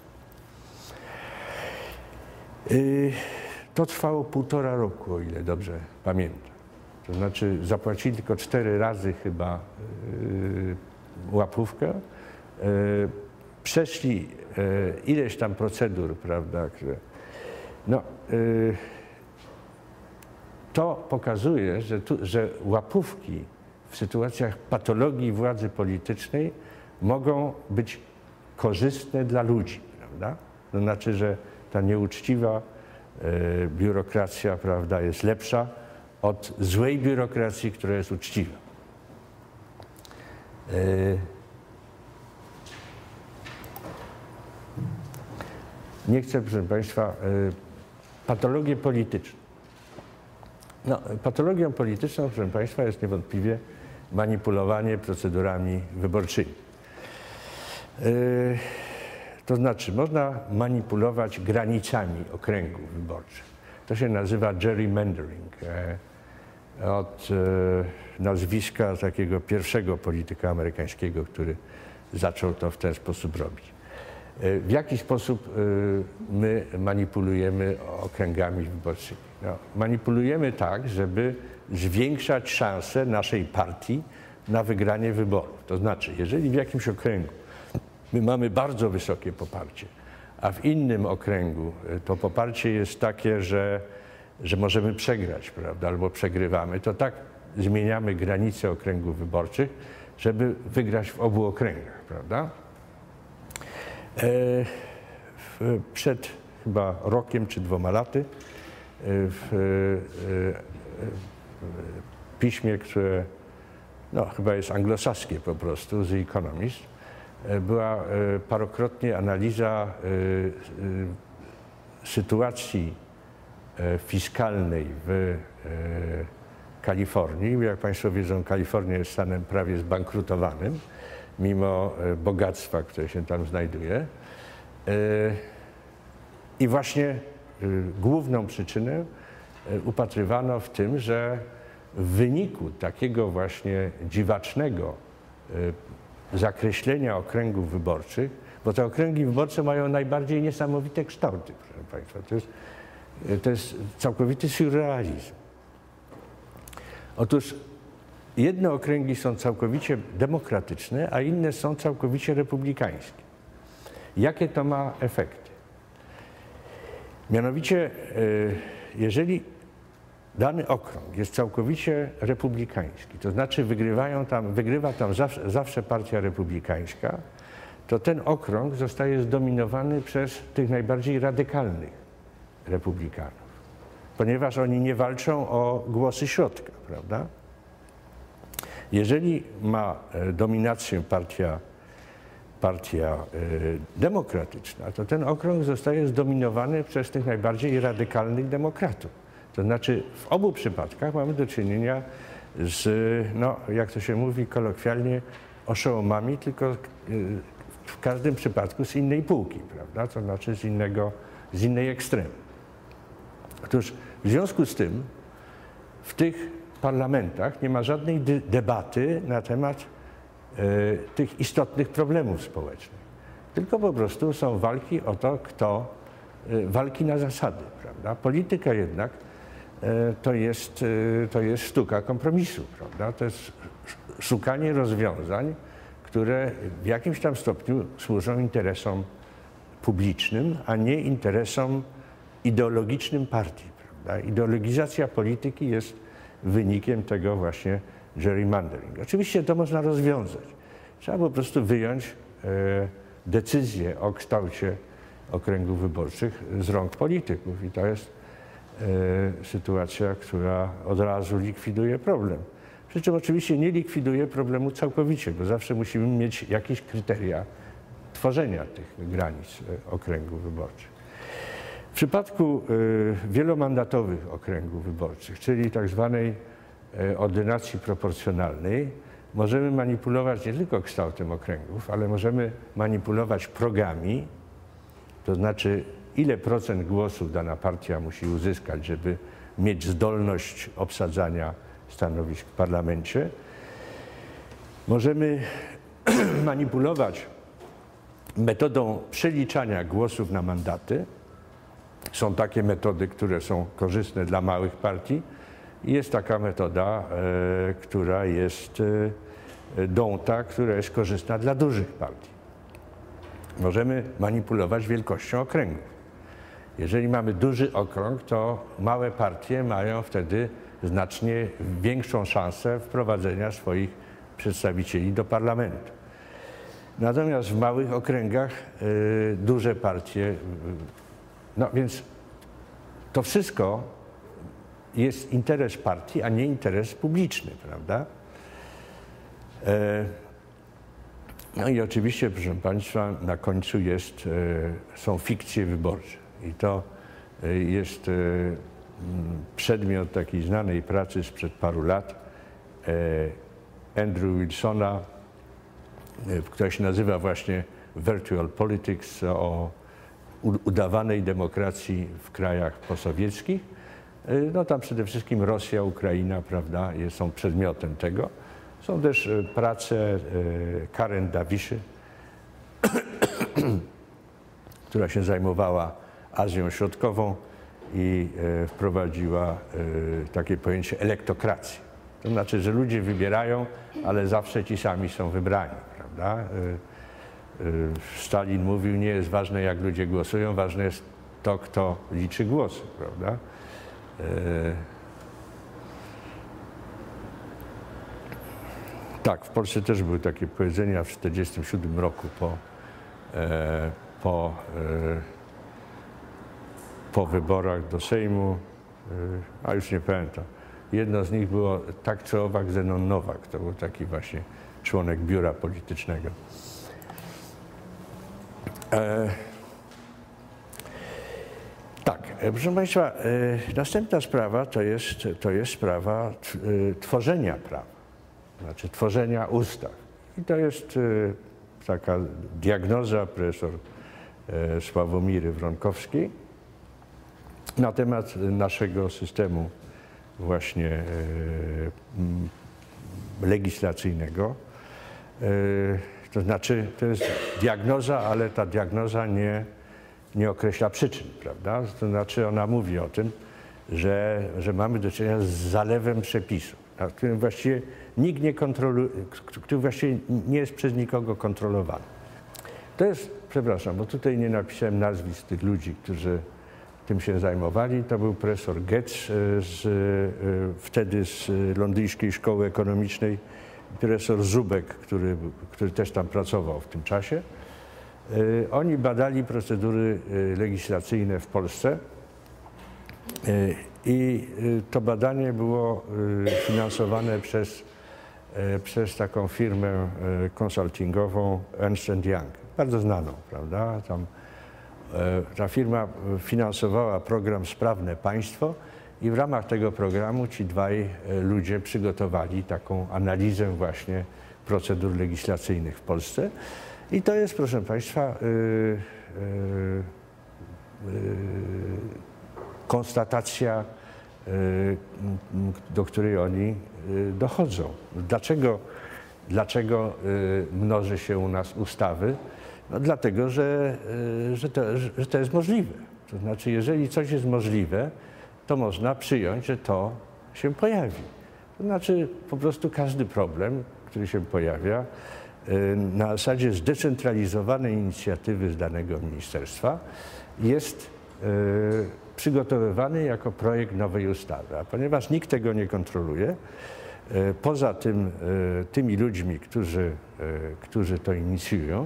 To trwało 1,5 roku, o ile dobrze pamiętam. To znaczy zapłacili tylko 4 razy chyba łapówkę. Przeszli ileś tam procedur, prawda, które... No, to pokazuje, że łapówki w sytuacjach patologii władzy politycznej mogą być korzystne dla ludzi, prawda? To znaczy, że ta nieuczciwa biurokracja, prawda, jest lepsza od złej biurokracji, która jest uczciwa. Nie chcę, proszę Państwa, patologię polityczną. No, patologią polityczną, proszę Państwa, jest niewątpliwie manipulowanie procedurami wyborczymi. To znaczy, można manipulować granicami okręgów wyborczych. To się nazywa gerrymandering. Od nazwiska takiego pierwszego polityka amerykańskiego, który zaczął to w ten sposób robić. W jaki sposób my manipulujemy okręgami wyborczymi? No, manipulujemy tak, żeby zwiększać szanse naszej partii na wygranie wyborów. To znaczy, jeżeli w jakimś okręgu my mamy bardzo wysokie poparcie, a w innym okręgu to poparcie jest takie, że możemy przegrać, prawda, albo przegrywamy, to tak zmieniamy granice okręgów wyborczych, żeby wygrać w obu okręgach, prawda? Przed chyba rokiem czy 2 laty w piśmie, które no, chyba jest anglosaskie po prostu, The Economist, była parokrotnie analiza sytuacji fiskalnej w Kalifornii. Jak Państwo wiedzą, Kalifornia jest stanem prawie zbankrutowanym, mimo bogactwa, które się tam znajduje. I właśnie główną przyczynę upatrywano w tym, że w wyniku takiego właśnie dziwacznego zakreślenia okręgów wyborczych, bo te okręgi wyborcze mają najbardziej niesamowite kształty, proszę Państwa. To jest całkowity surrealizm. Otóż jedne okręgi są całkowicie demokratyczne, a inne są całkowicie republikańskie. Jakie to ma efekty? Mianowicie, jeżeli dany okrąg jest całkowicie republikański, to znaczy wygrywa tam zawsze partia republikańska, to ten okrąg zostaje zdominowany przez tych najbardziej radykalnych republikanów, ponieważ oni nie walczą o głosy środka, prawda? Jeżeli ma dominację partia demokratyczna, to ten okrąg zostaje zdominowany przez tych najbardziej radykalnych demokratów. To znaczy w obu przypadkach mamy do czynienia z, no, jak to się mówi kolokwialnie, oszołomami, tylko w każdym przypadku z innej półki, prawda? To znaczy z innej ekstremy. Otóż w związku z tym w tych parlamentach nie ma żadnej debaty na temat tych istotnych problemów społecznych. Tylko po prostu są walki o to, walki na zasady, prawda? Polityka jednak to jest sztuka kompromisu, prawda? To jest szukanie rozwiązań, które w jakimś tam stopniu służą interesom publicznym, a nie interesom ideologicznym partii, prawda? Ideologizacja polityki jest wynikiem tego właśnie gerrymandering. Oczywiście to można rozwiązać. Trzeba po prostu wyjąć decyzję o kształcie okręgów wyborczych z rąk polityków i to jest sytuacja, która od razu likwiduje problem. Przy czym oczywiście nie likwiduje problemu całkowicie, bo zawsze musimy mieć jakieś kryteria tworzenia tych granic okręgów wyborczych. W przypadku wielomandatowych okręgów wyborczych, czyli tak zwanej ordynacji proporcjonalnej możemy manipulować nie tylko kształtem okręgów, ale możemy manipulować progami, to znaczy ile procent głosów dana partia musi uzyskać, żeby mieć zdolność obsadzania stanowisk w parlamencie. Możemy manipulować metodą przeliczania głosów na mandaty. Są takie metody, które są korzystne dla małych partii. Jest taka metoda, która jest D'Hondta, która jest korzystna dla dużych partii. Możemy manipulować wielkością okręgów. Jeżeli mamy duży okrąg, to małe partie mają wtedy znacznie większą szansę wprowadzenia swoich przedstawicieli do parlamentu. Natomiast w małych okręgach duże partie, no więc to wszystko jest interes partii, a nie interes publiczny, prawda? No i oczywiście, proszę Państwa, na końcu są fikcje wyborcze. I to jest przedmiot takiej znanej pracy sprzed paru lat Andrew Wilsona, która się nazywa właśnie Virtual Politics, o udawanej demokracji w krajach posowieckich. No tam przede wszystkim Rosja, Ukraina, prawda, są przedmiotem tego. Są też prace Karen Dawiszy, która się zajmowała Azją Środkową i wprowadziła takie pojęcie elektokracji. To znaczy, że ludzie wybierają, ale zawsze ci sami są wybrani, prawda? Stalin mówił, nie jest ważne, jak ludzie głosują, ważne jest to, kto liczy głosy, prawda? Tak, w Polsce też były takie powiedzenia w 1947 roku po wyborach do Sejmu, a już nie pamiętam. Jedno z nich było tak czy owak Zenon Nowak, to był taki właśnie członek biura politycznego. Tak, proszę Państwa, następna sprawa to jest sprawa tworzenia prawa, znaczy tworzenia ustaw. I to jest taka diagnoza profesor Sławomiry Wronkowskiej na temat naszego systemu właśnie legislacyjnego. To znaczy, to jest diagnoza, ale ta diagnoza nie określa przyczyn, prawda? To znaczy, ona mówi o tym, że mamy do czynienia z zalewem przepisów, nad którym właściwie nikt nie kontroluje, który właściwie nie jest przez nikogo kontrolowany. To jest, przepraszam, bo tutaj nie napisałem nazwisk tych ludzi, którzy tym się zajmowali. To był profesor Goetz wtedy z Londyńskiej Szkoły Ekonomicznej, profesor Zubek, który też tam pracował w tym czasie. Oni badali procedury legislacyjne w Polsce i to badanie było finansowane przez taką firmę konsultingową Ernst & Young, bardzo znaną, prawda? Ta firma finansowała program Sprawne Państwo i w ramach tego programu ci dwaj ludzie przygotowali taką analizę właśnie procedur legislacyjnych w Polsce. I to jest, proszę Państwa, konstatacja, do której oni dochodzą. Dlaczego mnoży się u nas ustawy? No dlatego, że to jest możliwe. To znaczy, jeżeli coś jest możliwe, to można przyjąć, że to się pojawi. To znaczy, po prostu każdy problem, który się pojawia, na zasadzie zdecentralizowanej inicjatywy z danego ministerstwa jest przygotowywany jako projekt nowej ustawy. A ponieważ nikt tego nie kontroluje, poza tymi ludźmi, którzy to inicjują,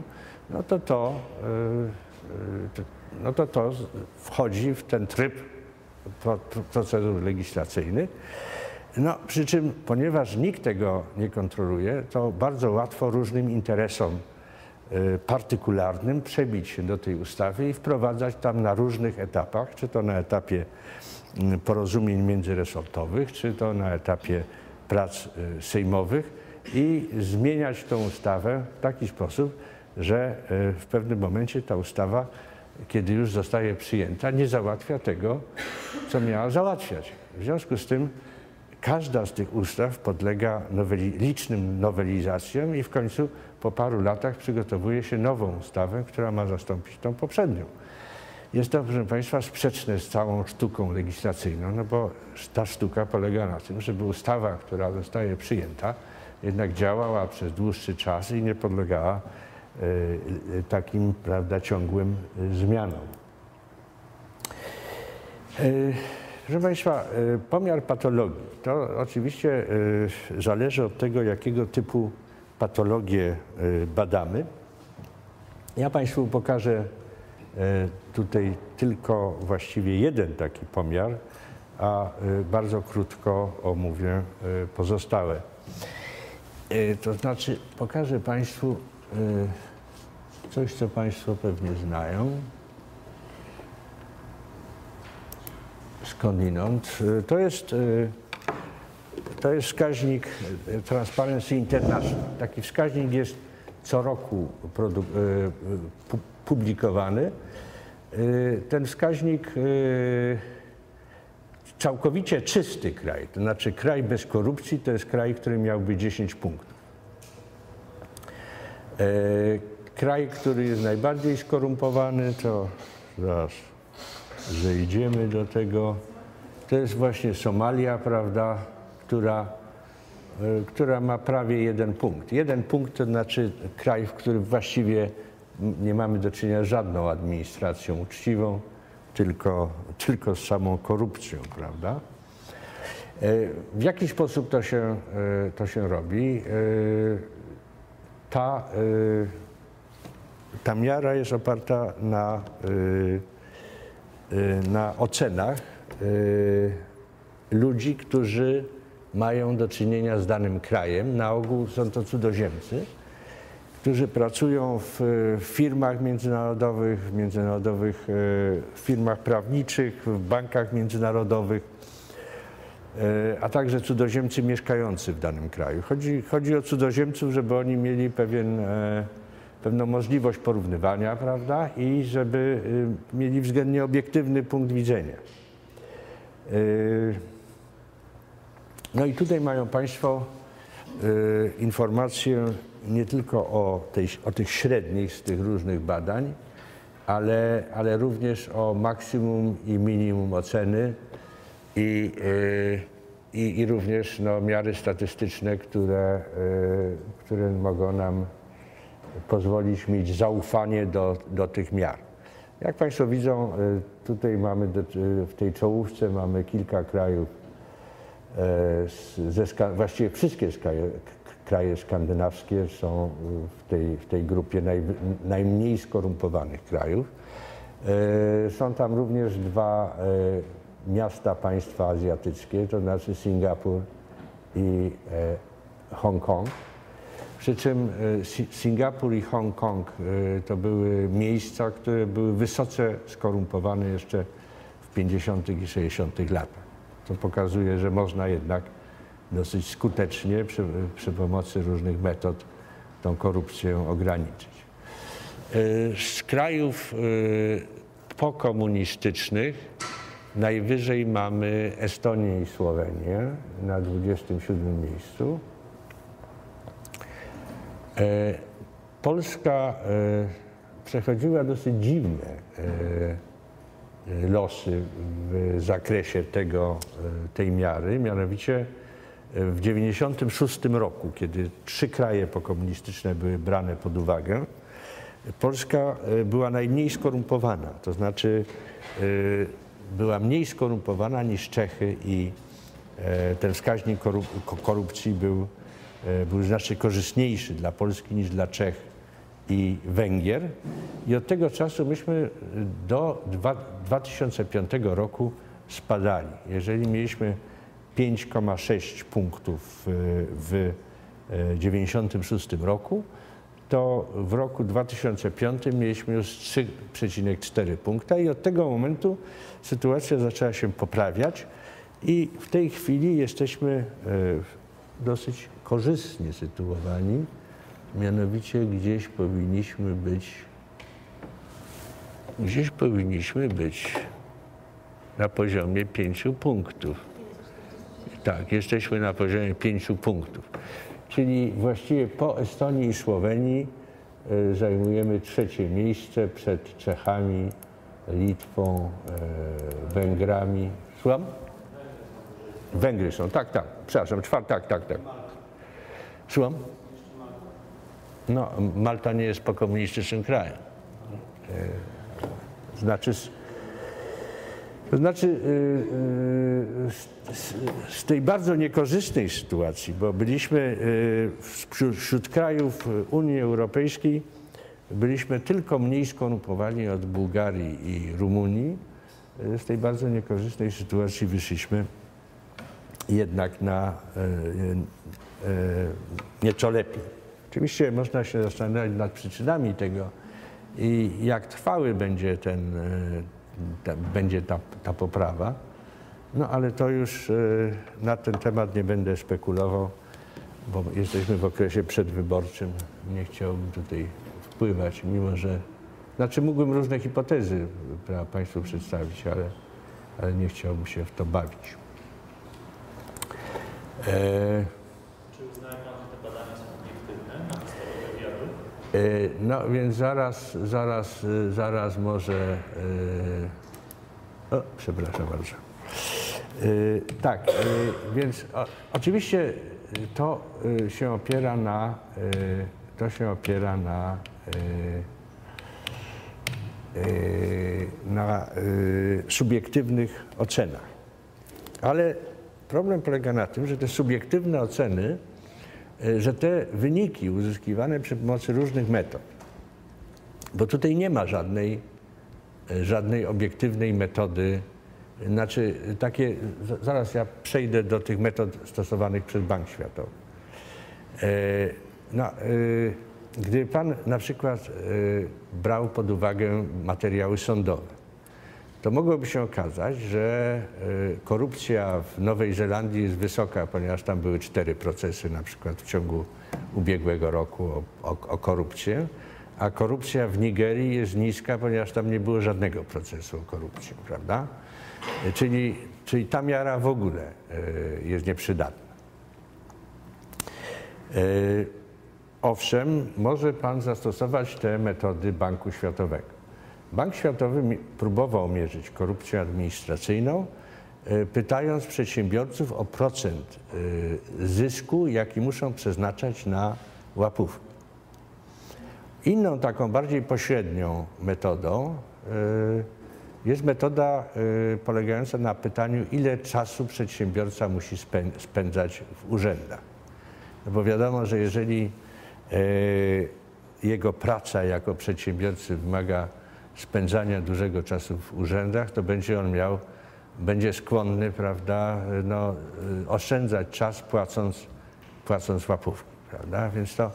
no to wchodzi w ten tryb procedur legislacyjnych. No, przy czym, ponieważ nikt tego nie kontroluje, to bardzo łatwo różnym interesom partykularnym przebić się do tej ustawy i wprowadzać tam na różnych etapach, czy to na etapie porozumień międzyresortowych, czy to na etapie prac sejmowych i zmieniać tą ustawę w taki sposób, że w pewnym momencie ta ustawa, kiedy już zostaje przyjęta, nie załatwia tego, co miała załatwiać. W związku z tym każda z tych ustaw podlega licznym nowelizacjom i w końcu po paru latach przygotowuje się nową ustawę, która ma zastąpić tą poprzednią. Jest to, proszę Państwa, sprzeczne z całą sztuką legislacyjną, no bo ta sztuka polega na tym, żeby ustawa, która zostaje przyjęta, jednak działała przez dłuższy czas i nie podlegała takim, prawda, ciągłym zmianom. Proszę Państwa, pomiar patologii to oczywiście zależy od tego, jakiego typu patologię badamy. Ja Państwu pokażę tutaj tylko właściwie jeden taki pomiar, a bardzo krótko omówię pozostałe. To znaczy pokażę Państwu coś, co Państwo pewnie znają skądinąd. To jest wskaźnik Transparency International. Taki wskaźnik jest co roku publikowany. Ten wskaźnik całkowicie czysty kraj, to znaczy kraj bez korupcji, to jest kraj, który miałby 10 punktów. Kraj, który jest najbardziej skorumpowany, to zaraz zejdziemy do tego, to jest właśnie Somalia, prawda, która ma prawie 1 punkt. 1 punkt to znaczy kraj, w którym właściwie nie mamy do czynienia z żadną administracją uczciwą, tylko z samą korupcją, prawda? W jaki sposób to się robi? Ta miara jest oparta na ocenach ludzi, którzy mają do czynienia z danym krajem. Na ogół są to cudzoziemcy, którzy pracują w firmach międzynarodowych, firmach prawniczych, w bankach międzynarodowych, a także cudzoziemcy mieszkający w danym kraju. Chodzi o cudzoziemców, żeby oni mieli pewną możliwość porównywania, prawda, i żeby mieli względnie obiektywny punkt widzenia. No i tutaj mają Państwo informacje nie tylko o tych średnich z tych różnych badań, ale również o maksimum i minimum oceny i również no, miary statystyczne, które mogą nam pozwolić mieć zaufanie do tych miar. Jak Państwo widzą, tutaj mamy w tej czołówce mamy kilka krajów, właściwie wszystkie kraje skandynawskie są w tej grupie najmniej skorumpowanych krajów. Są tam również 2 miasta, państwa azjatyckie, to znaczy Singapur i Hongkong. Przy czym Singapur i Hongkong to były miejsca, które były wysoce skorumpowane jeszcze w 50. i 60. latach. To pokazuje, że można jednak dosyć skutecznie przy pomocy różnych metod tą korupcję ograniczyć. Z krajów pokomunistycznych najwyżej mamy Estonię i Słowenię na 27. miejscu. Polska przechodziła dosyć dziwne losy w zakresie tej miary, mianowicie w 1996 roku, kiedy 3 kraje pokomunistyczne były brane pod uwagę, Polska była najmniej skorumpowana, to znaczy była mniej skorumpowana niż Czechy i ten wskaźnik korupcji był znacznie korzystniejszy dla Polski niż dla Czech i Węgier. I od tego czasu myśmy do 2005 roku spadali. Jeżeli mieliśmy 5,6 punktów w 1996 roku, to w roku 2005 mieliśmy już 3,4 punkta i od tego momentu sytuacja zaczęła się poprawiać i w tej chwili jesteśmy dosyć korzystnie sytuowani, mianowicie gdzieś powinniśmy być na poziomie 5 punktów. Tak, jesteśmy na poziomie 5 punktów. Czyli właściwie po Estonii i Słowenii zajmujemy 3. miejsce przed Czechami, Litwą, Węgrami. Słucham? Węgry są, tak, przepraszam, tak. Słucham? No, Malta nie jest pokomunistycznym krajem. Z tej bardzo niekorzystnej sytuacji, bo byliśmy wśród krajów Unii Europejskiej, byliśmy tylko mniej skorumpowani od Bułgarii i Rumunii. Z tej bardzo niekorzystnej sytuacji wyszliśmy jednak na nieco lepiej. Oczywiście można się zastanawiać nad przyczynami tego i jak trwały będzie ta poprawa, no ale to już na ten temat nie będę spekulował, bo jesteśmy w okresie przedwyborczym. Nie chciałbym tutaj wpływać, mimo że... Znaczy mógłbym różne hipotezy Państwu przedstawić, ale nie chciałbym się w to bawić. Czy uznaje Pan, że te badania są obiektywne na podstawie wywiadu? No więc zaraz może... przepraszam bardzo. Tak, więc oczywiście to się opiera na subiektywnych ocenach. Ale problem polega na tym, że te subiektywne oceny, że te wyniki uzyskiwane przy pomocy różnych metod, bo tutaj nie ma żadnej obiektywnej metody, znaczy takie, zaraz ja przejdę do tych metod stosowanych przez Bank Światowy. Gdy Pan na przykład brał pod uwagę materiały sądowe, to mogłoby się okazać, że korupcja w Nowej Zelandii jest wysoka, ponieważ tam były 4 procesy na przykład w ciągu ubiegłego roku o korupcję, a korupcja w Nigerii jest niska, ponieważ tam nie było żadnego procesu o korupcji, prawda? Czyli ta miara w ogóle jest nieprzydatna. Owszem, może Pan zastosować te metody Banku Światowego. Bank Światowy próbował mierzyć korupcję administracyjną, pytając przedsiębiorców o procent zysku, jaki muszą przeznaczać na łapówki. Inną taką bardziej pośrednią metodą jest metoda polegająca na pytaniu, ile czasu przedsiębiorca musi spędzać w urzędach. No bo wiadomo, że jeżeli jego praca jako przedsiębiorcy wymaga spędzania dużego czasu w urzędach, to będzie skłonny, prawda, no, oszczędzać czas płacąc łapówki, prawda? Więc to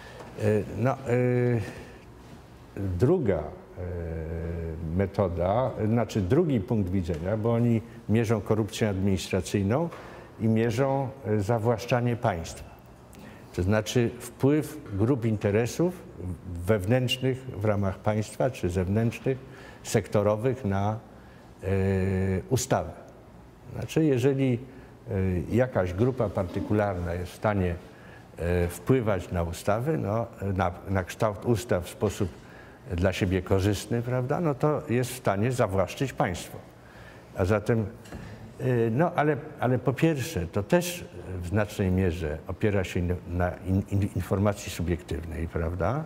druga metoda, znaczy drugi punkt widzenia, bo oni mierzą korupcję administracyjną i mierzą zawłaszczanie państwa. To znaczy wpływ grup interesów wewnętrznych w ramach państwa, czy zewnętrznych, sektorowych na ustawy. Znaczy, jeżeli jakaś grupa partykularna jest w stanie wpływać na ustawy, no, na kształt ustaw w sposób dla siebie korzystny, prawda, no to jest w stanie zawłaszczyć państwo. A zatem, no ale po pierwsze, to też w znacznej mierze opiera się na informacji subiektywnej, prawda?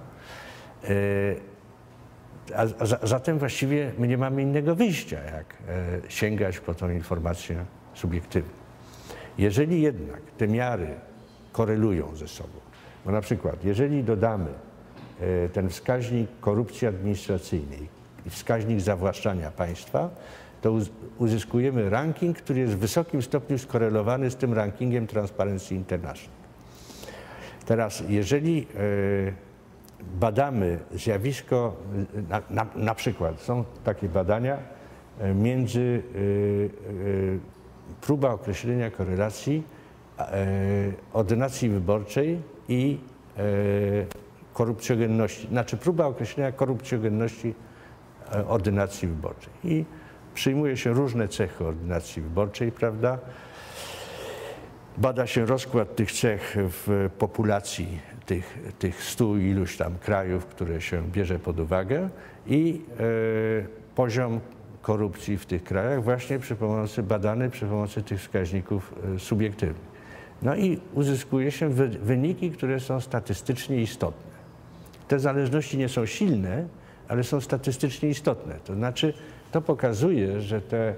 Zatem właściwie my nie mamy innego wyjścia, jak sięgać po tą informację subiektywną. Jeżeli jednak te miary korelują ze sobą, bo na przykład jeżeli dodamy ten wskaźnik korupcji administracyjnej i wskaźnik zawłaszczania państwa, to uzyskujemy ranking, który jest w wysokim stopniu skorelowany z tym rankingiem Transparency International. Teraz, jeżeli badamy zjawisko, na przykład są takie badania próba określenia korelacji ordynacji wyborczej i korupcjogenności, znaczy próba określenia korupcjogenności ordynacji wyborczej. I przyjmuje się różne cechy ordynacji wyborczej, prawda? Bada się rozkład tych cech w populacji tych 100 iluś tam krajów, które się bierze pod uwagę i poziom korupcji w tych krajach właśnie badany przy pomocy tych wskaźników subiektywnych. No i uzyskuje się wyniki, które są statystycznie istotne. Te zależności nie są silne, ale są statystycznie istotne. To znaczy, to pokazuje, że te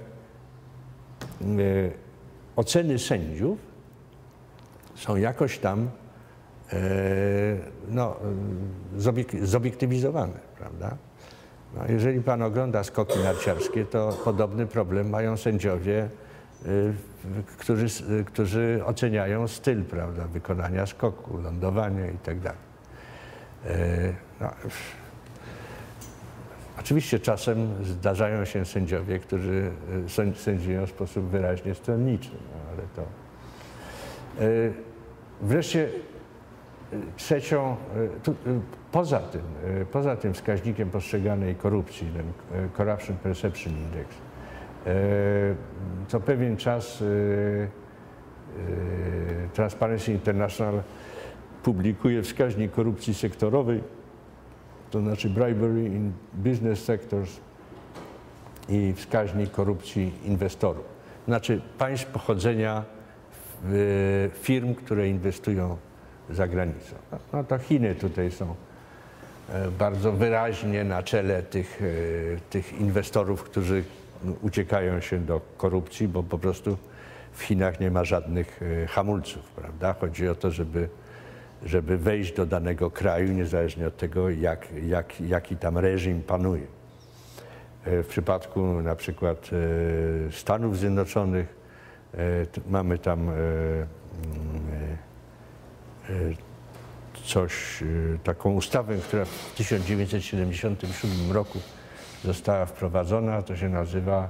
oceny sędziów są jakoś tam zobiektywizowane, prawda? No, jeżeli pan ogląda skoki narciarskie, to podobny problem mają sędziowie, którzy oceniają styl, prawda, wykonania skoku, lądowania i tak dalej. No, oczywiście czasem zdarzają się sędziowie, którzy sędziują w sposób wyraźnie stronniczy, no, ale to... Wreszcie trzecią, poza tym wskaźnikiem postrzeganej korupcji, ten Corruption Perception Index, co pewien czas Transparency International publikuje wskaźnik korupcji sektorowej, to znaczy bribery in business sectors i wskaźnik korupcji inwestorów, znaczy państw pochodzenia firm, które inwestują za granicą. No to Chiny tutaj są bardzo wyraźnie na czele tych inwestorów, którzy uciekają się do korupcji, bo po prostu w Chinach nie ma żadnych hamulców, prawda? Chodzi o to, żeby wejść do danego kraju, niezależnie od tego, jaki tam reżim panuje. W przypadku na przykład Stanów Zjednoczonych mamy tam taką ustawę, która w 1977 roku została wprowadzona, to się nazywa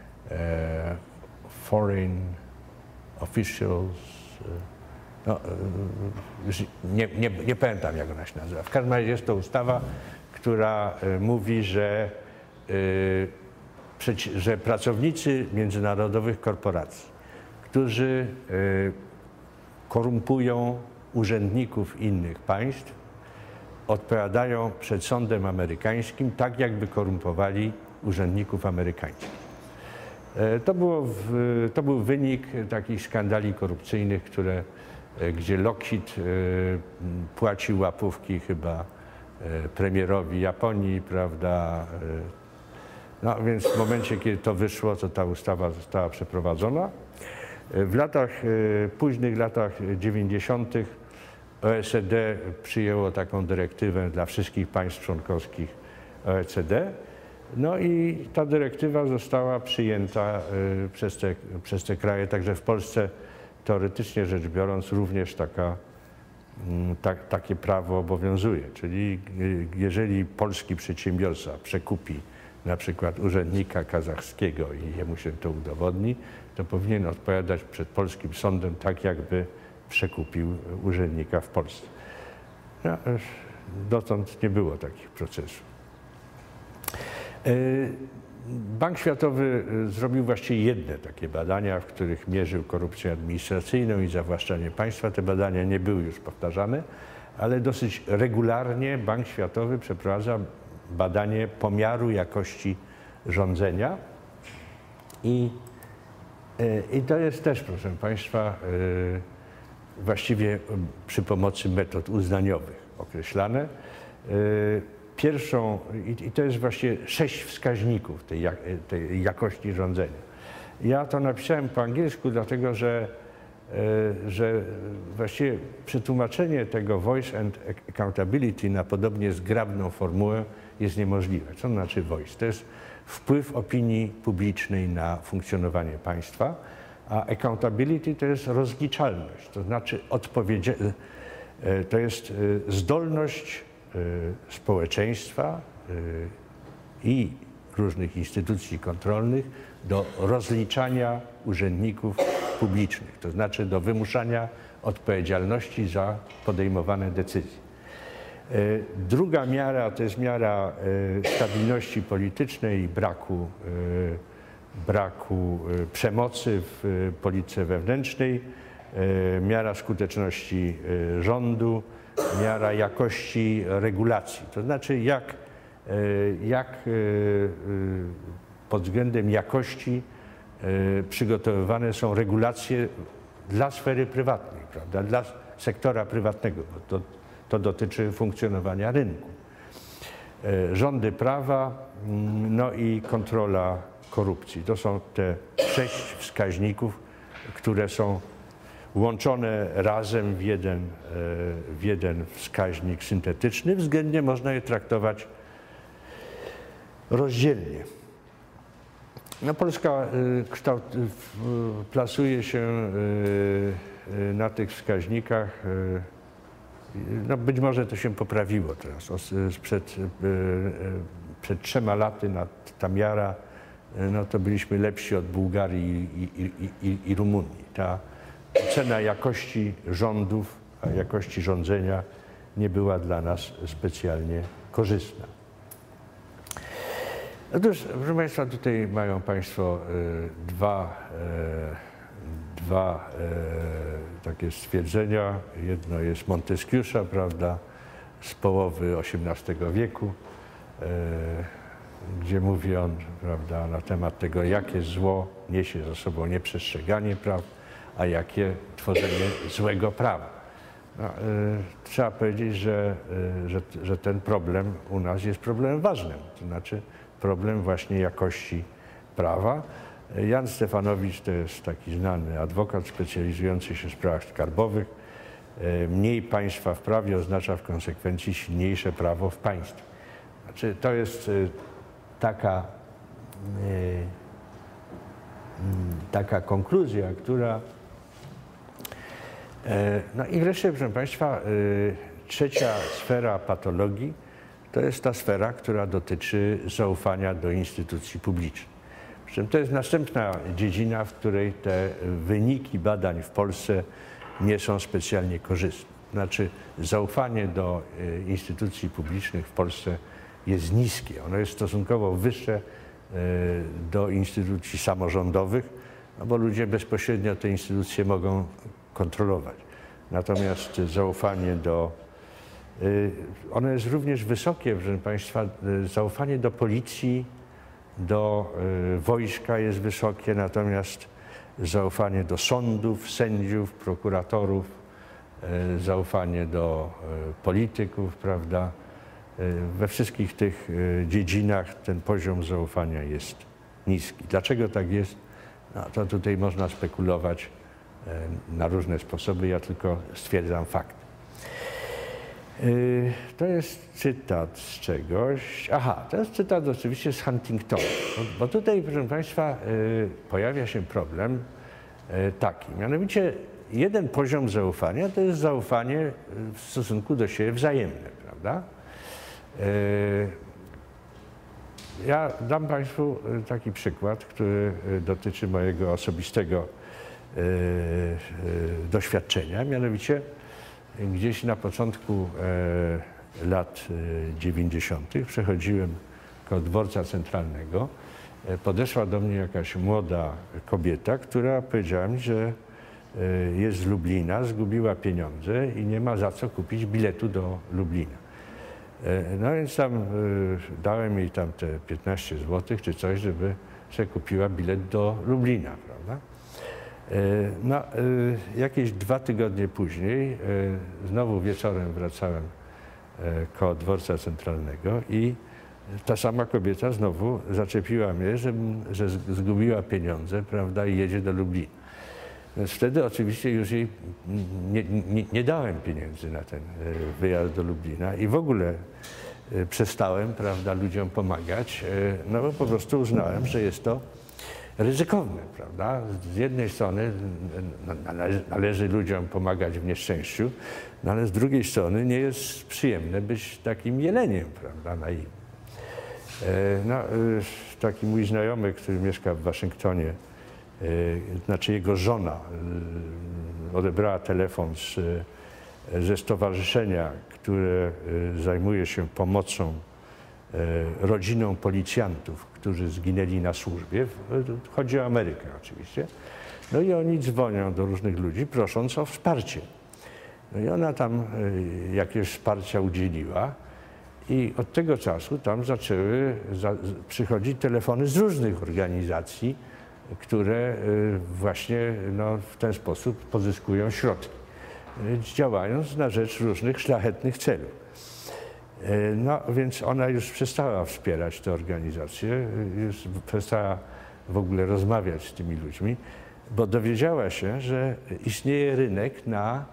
Foreign Officials, no, już nie pamiętam, jak ona się nazywa. W każdym razie jest to ustawa, która mówi, że pracownicy międzynarodowych korporacji, którzy korumpują urzędników innych państw, odpowiadają przed sądem amerykańskim tak, jakby korumpowali urzędników amerykańskich. To był wynik takich skandali korupcyjnych, gdzie Lockheed płacił łapówki chyba premierowi Japonii, prawda? No więc w momencie, kiedy to wyszło, to ta ustawa została przeprowadzona. W późnych latach 90. OECD przyjęło taką dyrektywę dla wszystkich państw członkowskich OECD. No i ta dyrektywa została przyjęta przez te kraje, także w Polsce teoretycznie rzecz biorąc również takie prawo obowiązuje. Czyli jeżeli polski przedsiębiorca przekupi na przykład urzędnika kazachskiego i jemu się to udowodni, to powinien odpowiadać przed polskim sądem tak, jakby przekupił urzędnika w Polsce. No, dotąd nie było takich procesów. Bank Światowy zrobił właściwie jedne takie badania, w których mierzył korupcję administracyjną i zawłaszczanie państwa. Te badania nie były już powtarzane, ale dosyć regularnie Bank Światowy przeprowadza badanie pomiaru jakości rządzenia i to jest też, proszę państwa, właściwie przy pomocy metod uznaniowych określane. I to jest właśnie 6 wskaźników tej jakości rządzenia. Ja to napisałem po angielsku, dlatego że właściwie przetłumaczenie tego Voice and Accountability na podobnie zgrabną formułę jest niemożliwe. Co to znaczy voice? To jest wpływ opinii publicznej na funkcjonowanie państwa, a accountability to jest rozliczalność, to znaczy to jest zdolność społeczeństwa i różnych instytucji kontrolnych do rozliczania urzędników publicznych, to znaczy do wymuszania odpowiedzialności za podejmowane decyzje. Druga miara to jest miara stabilności politycznej i braku przemocy w polityce wewnętrznej, miara skuteczności rządu, miara jakości regulacji. To znaczy jak pod względem jakości przygotowywane są regulacje dla sfery prywatnej, prawda? Dla sektora prywatnego, bo to dotyczy funkcjonowania rynku. Rządy prawa, no i kontrola korupcji. To są te 6 wskaźników, które są łączone razem w jeden wskaźnik syntetyczny. Względnie można je traktować rozdzielnie. No, Polska plasuje się na tych wskaźnikach. No, być może to się poprawiło teraz. Przed 3 laty ta miara, no to byliśmy lepsi od Bułgarii i Rumunii. Ta ocena jakości rządów, a jakości rządzenia nie była dla nas specjalnie korzystna. Otóż, proszę Państwa, tutaj mają Państwo dwa takie stwierdzenia. Jedno jest Montesquieu'a, prawda, z połowy XVIII wieku, gdzie mówi on, prawda, na temat tego, jakie zło niesie za sobą nieprzestrzeganie praw, a jakie tworzenie złego prawa. No, trzeba powiedzieć, że ten problem u nas jest problemem ważnym, to znaczy problem właśnie jakości prawa. Jan Stefanowicz to jest taki znany adwokat specjalizujący się w sprawach skarbowych. Mniej państwa w prawie oznacza w konsekwencji silniejsze prawo w państwie. Znaczy, to jest taka konkluzja, która... No i wreszcie, proszę Państwa, trzecia sfera patologii to jest ta sfera, która dotyczy zaufania do instytucji publicznych. Przy czym to jest następna dziedzina, w której te wyniki badań w Polsce nie są specjalnie korzystne. Znaczy, zaufanie do instytucji publicznych w Polsce jest niskie. Ono jest stosunkowo wyższe do instytucji samorządowych, no bo ludzie bezpośrednio te instytucje mogą kontrolować. Natomiast zaufanie ono jest również wysokie, proszę Państwa, zaufanie do policji, do wojska jest wysokie, natomiast zaufanie do sądów, sędziów, prokuratorów, zaufanie do polityków, prawda? We wszystkich tych dziedzinach ten poziom zaufania jest niski. Dlaczego tak jest? No, to tutaj można spekulować na różne sposoby, ja tylko stwierdzam fakt. To jest cytat z czegoś. Aha, to jest cytat oczywiście z Huntingtona. Bo tutaj, proszę Państwa, pojawia się problem taki. Mianowicie jeden poziom zaufania to jest zaufanie w stosunku do siebie wzajemne, prawda? Ja dam Państwu taki przykład, który dotyczy mojego osobistego doświadczenia. Mianowicie gdzieś na początku lat 90. przechodziłem koło dworca centralnego. Podeszła do mnie jakaś młoda kobieta, która powiedziała mi, że jest z Lublina, zgubiła pieniądze i nie ma za co kupić biletu do Lublina. No więc tam dałem jej tam te 15 zł czy coś, żeby sobie kupiła bilet do Lublina, prawda? No, jakieś 2 tygodnie później znowu wieczorem wracałem koło dworca centralnego i ta sama kobieta znowu zaczepiła mnie, że zgubiła pieniądze, prawda, i jedzie do Lublina. Więc wtedy oczywiście już jej nie dałem pieniędzy na ten wyjazd do Lublina i w ogóle przestałem, prawda, ludziom pomagać, no bo po prostu uznałem, że jest to ryzykowne, prawda? Z jednej strony należy ludziom pomagać w nieszczęściu, no ale z drugiej strony nie jest przyjemne być takim jeleniem, prawda, naiwnym. No, taki mój znajomy, który mieszka w Waszyngtonie, znaczy jego żona odebrała telefon ze stowarzyszenia, które zajmuje się pomocą rodzinom policjantów, którzy zginęli na służbie. Chodzi o Amerykę oczywiście. No i oni dzwonią do różnych ludzi, prosząc o wsparcie. No i ona tam jakieś wsparcia udzieliła i od tego czasu tam zaczęły przychodzić telefony z różnych organizacji, które właśnie w ten sposób pozyskują środki, działając na rzecz różnych szlachetnych celów. No więc ona już przestała wspierać te organizacje, już przestała w ogóle rozmawiać z tymi ludźmi, bo dowiedziała się, że istnieje rynek na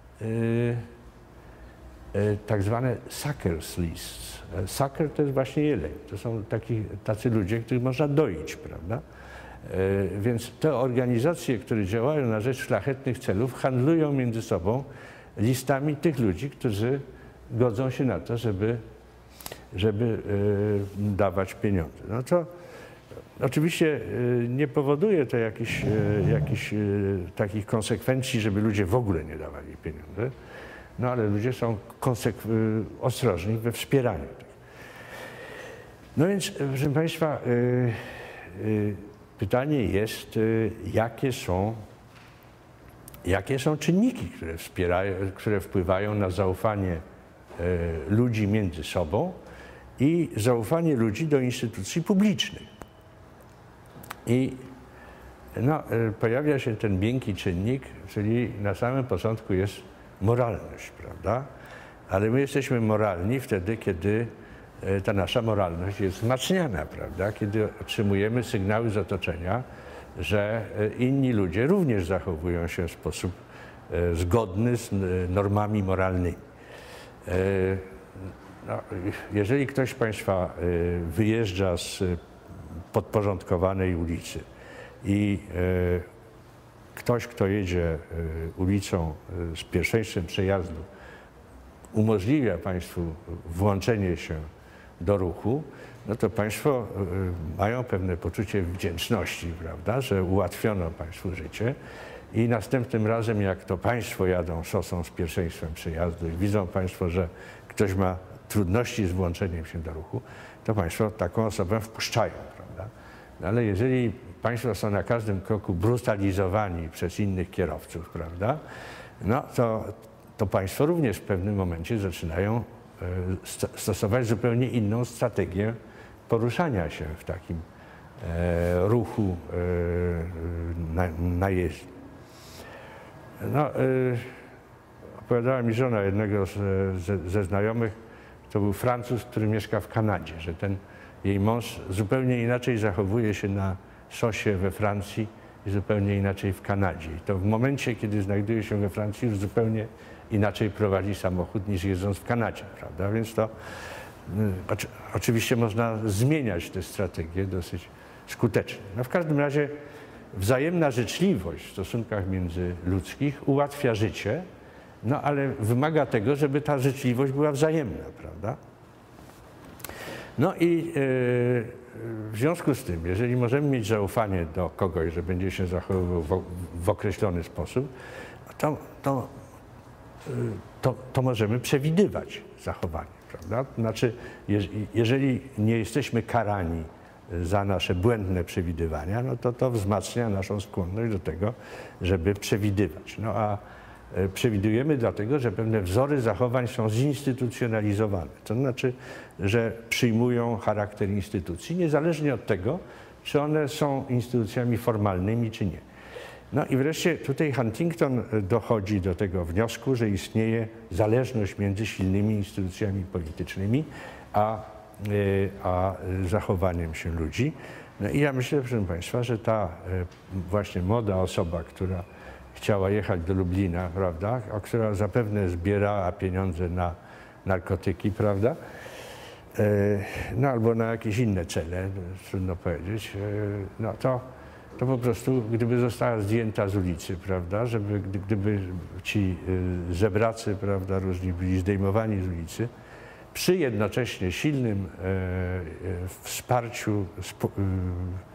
tak zwane suckers lists. Sucker to jest właśnie jeleń. To są tacy ludzie, których można doić, prawda? Więc te organizacje, które działają na rzecz szlachetnych celów, handlują między sobą listami tych ludzi, którzy godzą się na to, żeby dawać pieniądze. No to oczywiście nie powoduje to jakichś takich konsekwencji, żeby ludzie w ogóle nie dawali pieniędzy, no ale ludzie są ostrożni we wspieraniu tego. No więc, proszę Państwa, pytanie jest, jakie są czynniki, które wpływają na zaufanie ludzi między sobą i zaufanie ludzi do instytucji publicznych. I pojawia się ten miękki czynnik, czyli na samym początku jest moralność, prawda? Ale my jesteśmy moralni wtedy, kiedy ta nasza moralność jest wzmacniana, prawda? Kiedy otrzymujemy sygnały z otoczenia, że inni ludzie również zachowują się w sposób zgodny z normami moralnymi. Jeżeli ktoś z Państwa wyjeżdża z podporządkowanej ulicy i ktoś, kto jedzie ulicą z pierwszeństwem przejazdu, umożliwia Państwu włączenie się do ruchu, no to Państwo mają pewne poczucie wdzięczności, prawda, że ułatwiono Państwu życie i następnym razem, jak to Państwo jadą szosą z pierwszeństwem przejazdu i widzą Państwo, że ktoś ma trudności z włączeniem się do ruchu, to Państwo taką osobę wpuszczają, prawda. No ale jeżeli Państwo są na każdym kroku brutalizowani przez innych kierowców, prawda, no to Państwo również w pewnym momencie zaczynają stosować zupełnie inną strategię poruszania się w takim ruchu najeźdź. No, opowiadała mi żona jednego ze znajomych, to był Francuz, który mieszka w Kanadzie, że ten jej mąż zupełnie inaczej zachowuje się na szosie we Francji i zupełnie inaczej w Kanadzie. I to w momencie, kiedy znajduje się we Francji, już zupełnie inaczej prowadzi samochód niż jedząc w Kanadzie, prawda? Więc to oczywiście można zmieniać tę strategię dosyć skutecznie. No w każdym razie wzajemna życzliwość w stosunkach międzyludzkich ułatwia życie, no ale wymaga tego, żeby ta życzliwość była wzajemna, prawda? No i w związku z tym, jeżeli możemy mieć zaufanie do kogoś, że będzie się zachowywał w określony sposób, to możemy przewidywać zachowanie, prawda? Znaczy, jeżeli nie jesteśmy karani za nasze błędne przewidywania, no to wzmacnia naszą skłonność do tego, żeby przewidywać. No a przewidujemy dlatego, że pewne wzory zachowań są zinstytucjonalizowane. To znaczy, że przyjmują charakter instytucji, niezależnie od tego, czy one są instytucjami formalnymi, czy nie. No i wreszcie tutaj Huntington dochodzi do tego wniosku, że istnieje zależność między silnymi instytucjami politycznymi a zachowaniem się ludzi. No i ja myślę, proszę Państwa, że ta właśnie młoda osoba, która chciała jechać do Lublina, prawda, a która zapewne zbierała pieniądze na narkotyki, prawda, no albo na jakieś inne cele, trudno powiedzieć, no to po prostu, gdyby została zdjęta z ulicy, prawda, gdyby ci żebracy, prawda, różni byli zdejmowani z ulicy, przy jednocześnie silnym wsparciu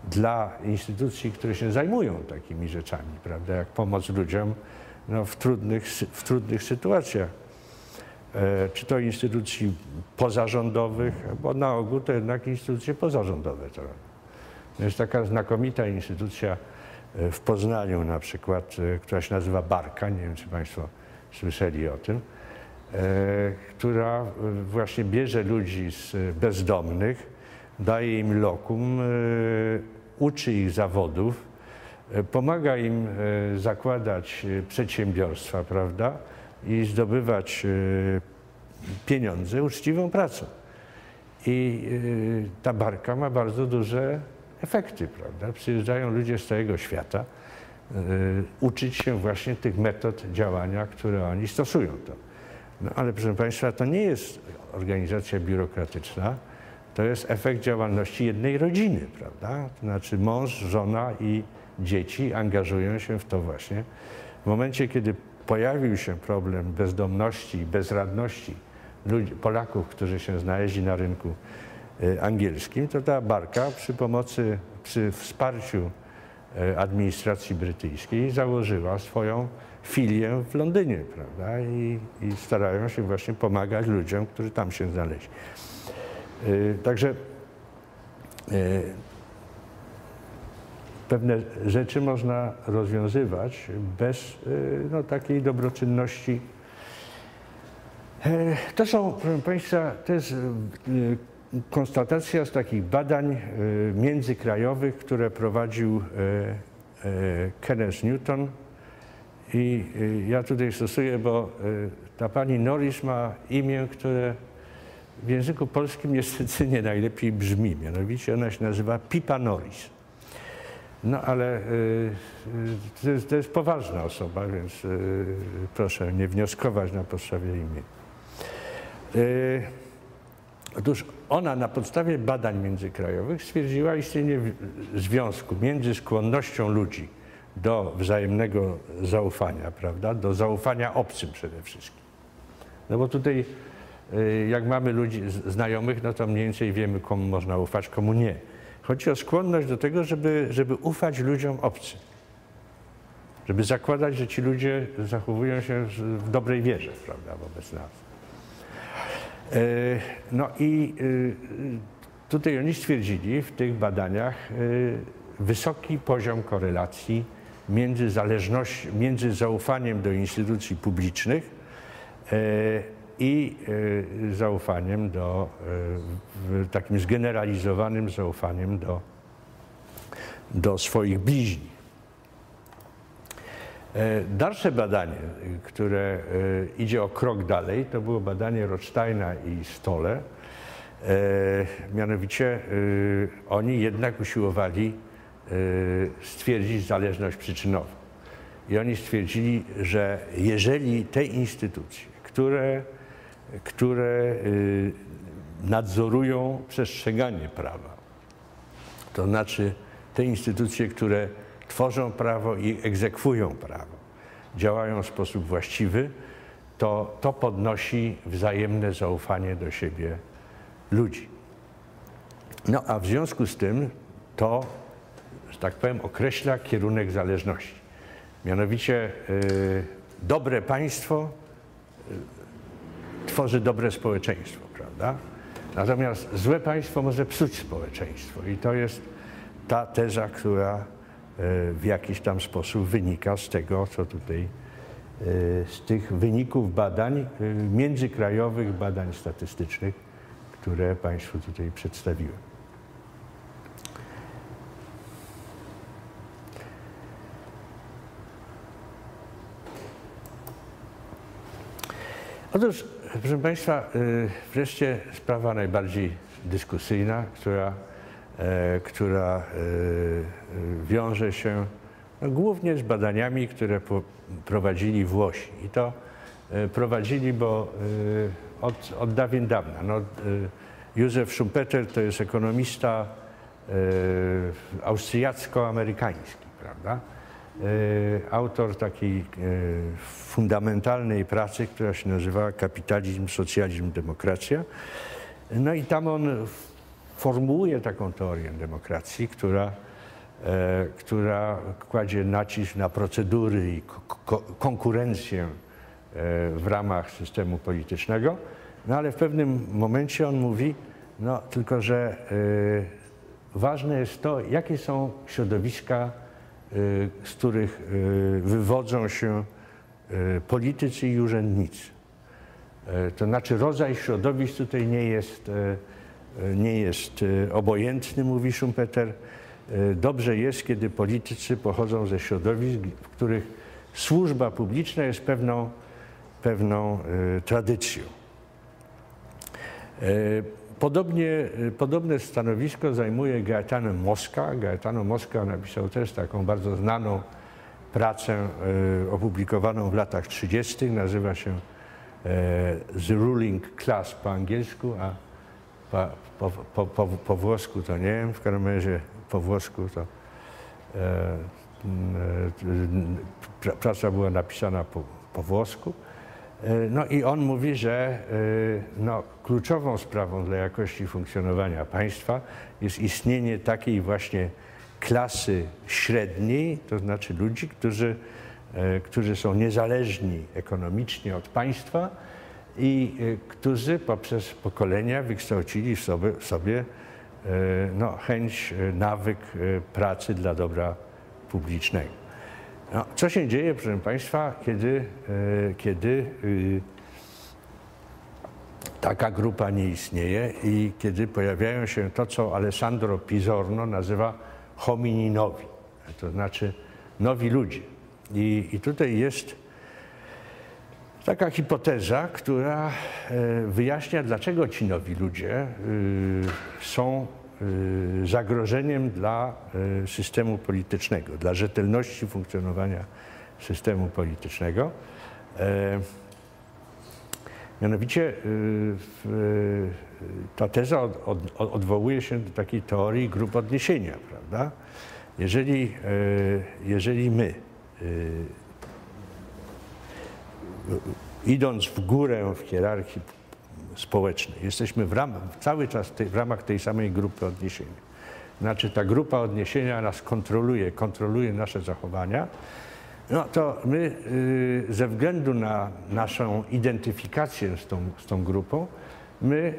dla instytucji, które się zajmują takimi rzeczami, prawda, jak pomoc ludziom no, w trudnych sytuacjach. Czy to instytucji pozarządowych, bo na ogół to jednak instytucje pozarządowe to robią. Jest taka znakomita instytucja w Poznaniu na przykład, która się nazywa Barka, nie wiem czy Państwo słyszeli o tym, która właśnie bierze ludzi bezdomnych, daje im lokum, uczy ich zawodów, pomaga im zakładać przedsiębiorstwa, prawda, i zdobywać pieniądze uczciwą pracą. I ta Barka ma bardzo duże efekty, prawda? Przyjeżdżają ludzie z całego świata uczyć się właśnie tych metod działania, które oni stosują. No, ale proszę Państwa, to nie jest organizacja biurokratyczna, to jest efekt działalności jednej rodziny, prawda? To znaczy mąż, żona i dzieci angażują się w to właśnie. W momencie, kiedy pojawił się problem bezdomności i bezradności ludzi, Polaków, którzy się znaleźli na rynku angielskim, to ta Barka przy wsparciu administracji brytyjskiej założyła swoją filię w Londynie, prawda? I starają się właśnie pomagać ludziom, którzy tam się znaleźli. Także pewne rzeczy można rozwiązywać bez no, takiej dobroczynności. To są, proszę Państwa, to jest konstatacja z takich badań międzykrajowych, które prowadził Kenneth Newton. I ja tutaj stosuję, bo ta pani Norris ma imię, które w języku polskim niestety nie najlepiej brzmi. Mianowicie ona się nazywa Pippa Norris. No ale to jest poważna osoba, więc proszę nie wnioskować na podstawie imienia. Otóż ona na podstawie badań międzykrajowych stwierdziła istnienie związku między skłonnością ludzi do wzajemnego zaufania, prawda, do zaufania obcym przede wszystkim. No bo tutaj jak mamy ludzi znajomych, no to mniej więcej wiemy, komu można ufać, komu nie. Chodzi o skłonność do tego, żeby ufać ludziom obcym. Żeby zakładać, że ci ludzie zachowują się w dobrej wierze, prawda, wobec nas. No i tutaj oni stwierdzili w tych badaniach wysoki poziom korelacji między zaufaniem do instytucji publicznych i zaufaniem takim zgeneralizowanym zaufaniem do swoich bliźnich. Dalsze badanie, które idzie o krok dalej, to było badanie Rothsteina i Stolle. Mianowicie oni jednak usiłowali stwierdzić zależność przyczynową. I oni stwierdzili, że jeżeli te instytucje, które nadzorują przestrzeganie prawa, to znaczy te instytucje, które tworzą prawo i egzekwują prawo, działają w sposób właściwy, to podnosi wzajemne zaufanie do siebie ludzi. No a w związku z tym to, że tak powiem, określa kierunek zależności. Mianowicie dobre państwo tworzy dobre społeczeństwo, prawda? Natomiast złe państwo może psuć społeczeństwo i to jest ta teza, która w jakiś tam sposób wynika z tego, co tutaj, z tych wyników badań, międzykrajowych badań statystycznych, które Państwu tutaj przedstawiłem. Otóż, proszę Państwa, wreszcie sprawa najbardziej dyskusyjna, która wiąże się głównie z badaniami, które prowadzili Włosi. I to prowadzili, bo od dawien dawna. No, Józef Schumpeter to jest ekonomista austriacko-amerykański, prawda? Autor takiej fundamentalnej pracy, która się nazywa Kapitalizm, Socjalizm, Demokracja. No i tam on formułuje taką teorię demokracji, która która kładzie nacisk na procedury i konkurencję w ramach systemu politycznego, no ale w pewnym momencie on mówi, no tylko że ważne jest to, jakie są środowiska, z których wywodzą się politycy i urzędnicy. To znaczy rodzaj środowisk tutaj nie jest obojętny, mówi Schumpeter. Dobrze jest, kiedy politycy pochodzą ze środowisk, w których służba publiczna jest pewną tradycją. Podobne stanowisko zajmuje Gaetano Mosca. Gaetano Mosca napisał też taką bardzo znaną pracę opublikowaną w latach 30. Nazywa się The Ruling Class po angielsku, a po włosku to nie wiem, w każdym razie po włosku to praca była napisana po włosku. No i on mówi, że no, kluczową sprawą dla jakości funkcjonowania państwa jest istnienie takiej właśnie klasy średniej, to znaczy ludzi, którzy są niezależni ekonomicznie od państwa i którzy poprzez pokolenia wykształcili w sobie no, chęć, nawyk pracy dla dobra publicznego. No, co się dzieje, proszę Państwa, kiedy taka grupa nie istnieje i kiedy pojawiają się to, co Alessandro Pisorno nazywa homini novi, to znaczy nowi ludzie. I tutaj jest taka hipoteza, która wyjaśnia, dlaczego ci nowi ludzie są zagrożeniem dla systemu politycznego, dla rzetelności funkcjonowania systemu politycznego. Mianowicie ta teza odwołuje się do takiej teorii grup odniesienia, prawda? Jeżeli my, idąc w górę w hierarchii społecznej, jesteśmy cały czas w ramach tej samej grupy odniesienia. Znaczy ta grupa odniesienia nas kontroluje nasze zachowania, no to my ze względu na naszą identyfikację z tą grupą, my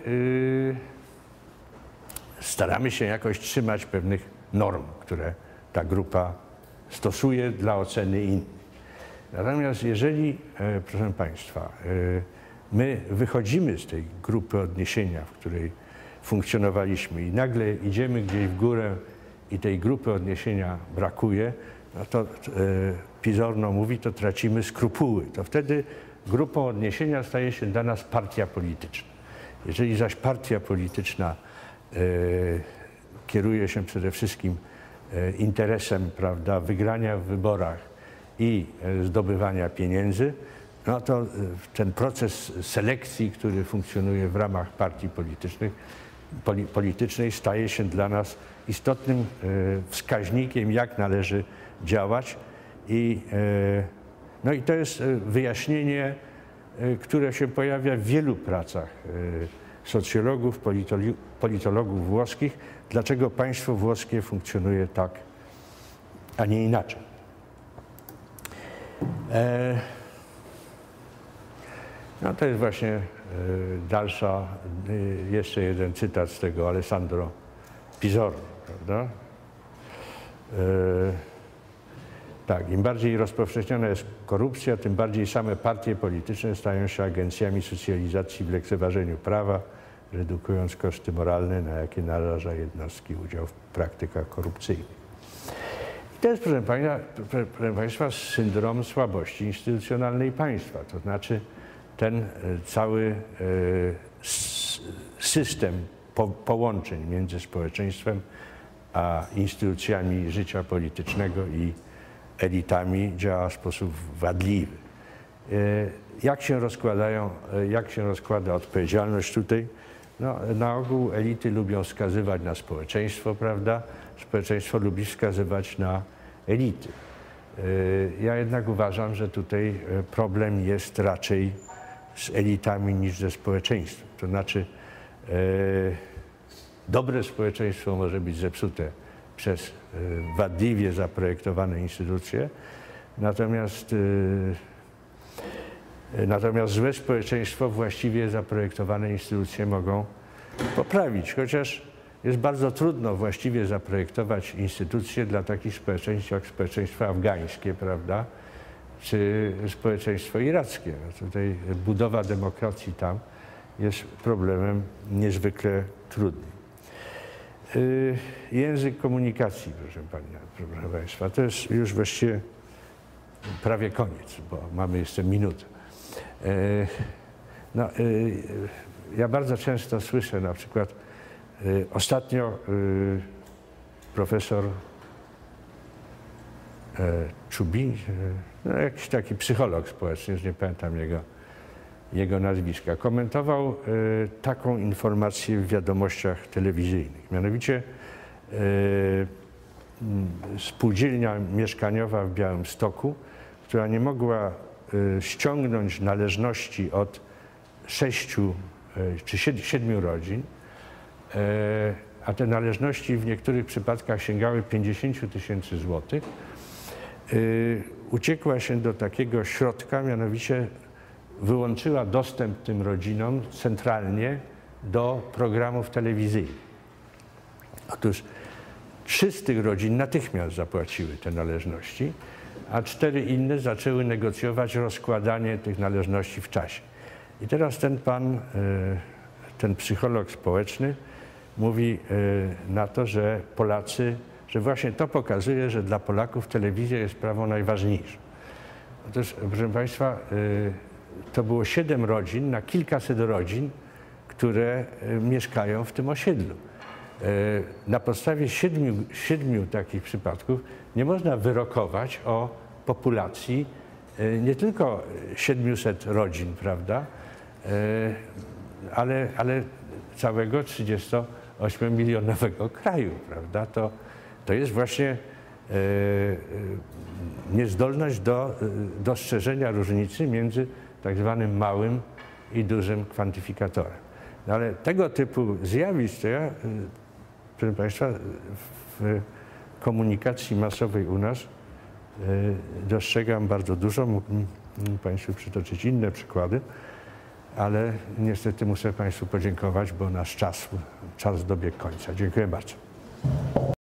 staramy się jakoś trzymać pewnych norm, które ta grupa stosuje dla oceny innych. Natomiast jeżeli, proszę Państwa, my wychodzimy z tej grupy odniesienia, w której funkcjonowaliśmy i nagle idziemy gdzieś w górę i tej grupy odniesienia brakuje, no to Pisorno mówi, to tracimy skrupuły. To wtedy grupą odniesienia staje się dla nas partia polityczna. Jeżeli zaś partia polityczna kieruje się przede wszystkim interesem, prawda, wygrania w wyborach i zdobywania pieniędzy, no to ten proces selekcji, który funkcjonuje w ramach partii politycznej, staje się dla nas istotnym wskaźnikiem, jak należy działać. No i to jest wyjaśnienie, które się pojawia w wielu pracach socjologów, politologów włoskich, dlaczego państwo włoskie funkcjonuje tak, a nie inaczej. No to jest właśnie dalsza, jeszcze jeden cytat z tego Alessandro Pisorno, prawda? Tak, im bardziej rozpowszechniona jest korupcja, tym bardziej same partie polityczne stają się agencjami socjalizacji w lekceważeniu prawa, redukując koszty moralne, na jakie naraża jednostki udział w praktykach korupcyjnych. I to jest, proszę Państwa, syndrom słabości instytucjonalnej państwa, to znaczy ten cały system połączeń między społeczeństwem a instytucjami życia politycznego i elitami działa w sposób wadliwy. Jak się rozkłada odpowiedzialność tutaj? No, na ogół elity lubią wskazywać na społeczeństwo, prawda? Społeczeństwo lubi wskazywać na elity. Ja jednak uważam, że tutaj problem jest raczej z elitami niż ze społeczeństwem. To znaczy dobre społeczeństwo może być zepsute przez wadliwie zaprojektowane instytucje, natomiast złe społeczeństwo właściwie zaprojektowane instytucje mogą poprawić, chociaż jest bardzo trudno właściwie zaprojektować instytucje dla takich społeczeństw jak społeczeństwo afgańskie, prawda, czy społeczeństwo irackie. No tutaj budowa demokracji tam jest problemem niezwykle trudnym. Język komunikacji, proszę Państwa, to jest już właściwie prawie koniec, bo mamy jeszcze minutę. Ja bardzo często słyszę, na przykład ostatnio profesor Czubin, jakiś taki psycholog społeczny, już nie pamiętam jego nazwiska, komentował taką informację w wiadomościach telewizyjnych. Mianowicie spółdzielnia mieszkaniowa w Białymstoku, która nie mogła ściągnąć należności od 6 czy 7 rodzin, a te należności w niektórych przypadkach sięgały 50 000 złotych, uciekła się do takiego środka, mianowicie wyłączyła dostęp tym rodzinom centralnie do programów telewizyjnych. Otóż 3 z tych rodzin natychmiast zapłaciły te należności, a 4 inne zaczęły negocjować rozkładanie tych należności w czasie. I teraz ten pan, ten psycholog społeczny mówi na to, że że właśnie to pokazuje, że dla Polaków telewizja jest sprawą najważniejszą. Otóż, proszę Państwa, to było 7 rodzin na kilkaset rodzin, które mieszkają w tym osiedlu. Na podstawie 7 takich przypadków nie można wyrokować o populacji nie tylko 700 rodzin, prawda, ale całego 38-milionowego kraju, prawda. To jest właśnie niezdolność do dostrzeżenia różnicy między tak zwanym małym i dużym kwantyfikatorem. No ale tego typu zjawisk to ja, proszę Państwa, w komunikacji masowej u nas dostrzegam bardzo dużo. Mógłbym Państwu przytoczyć inne przykłady, ale niestety muszę Państwu podziękować, bo nasz czas dobiegł końca. Dziękuję bardzo.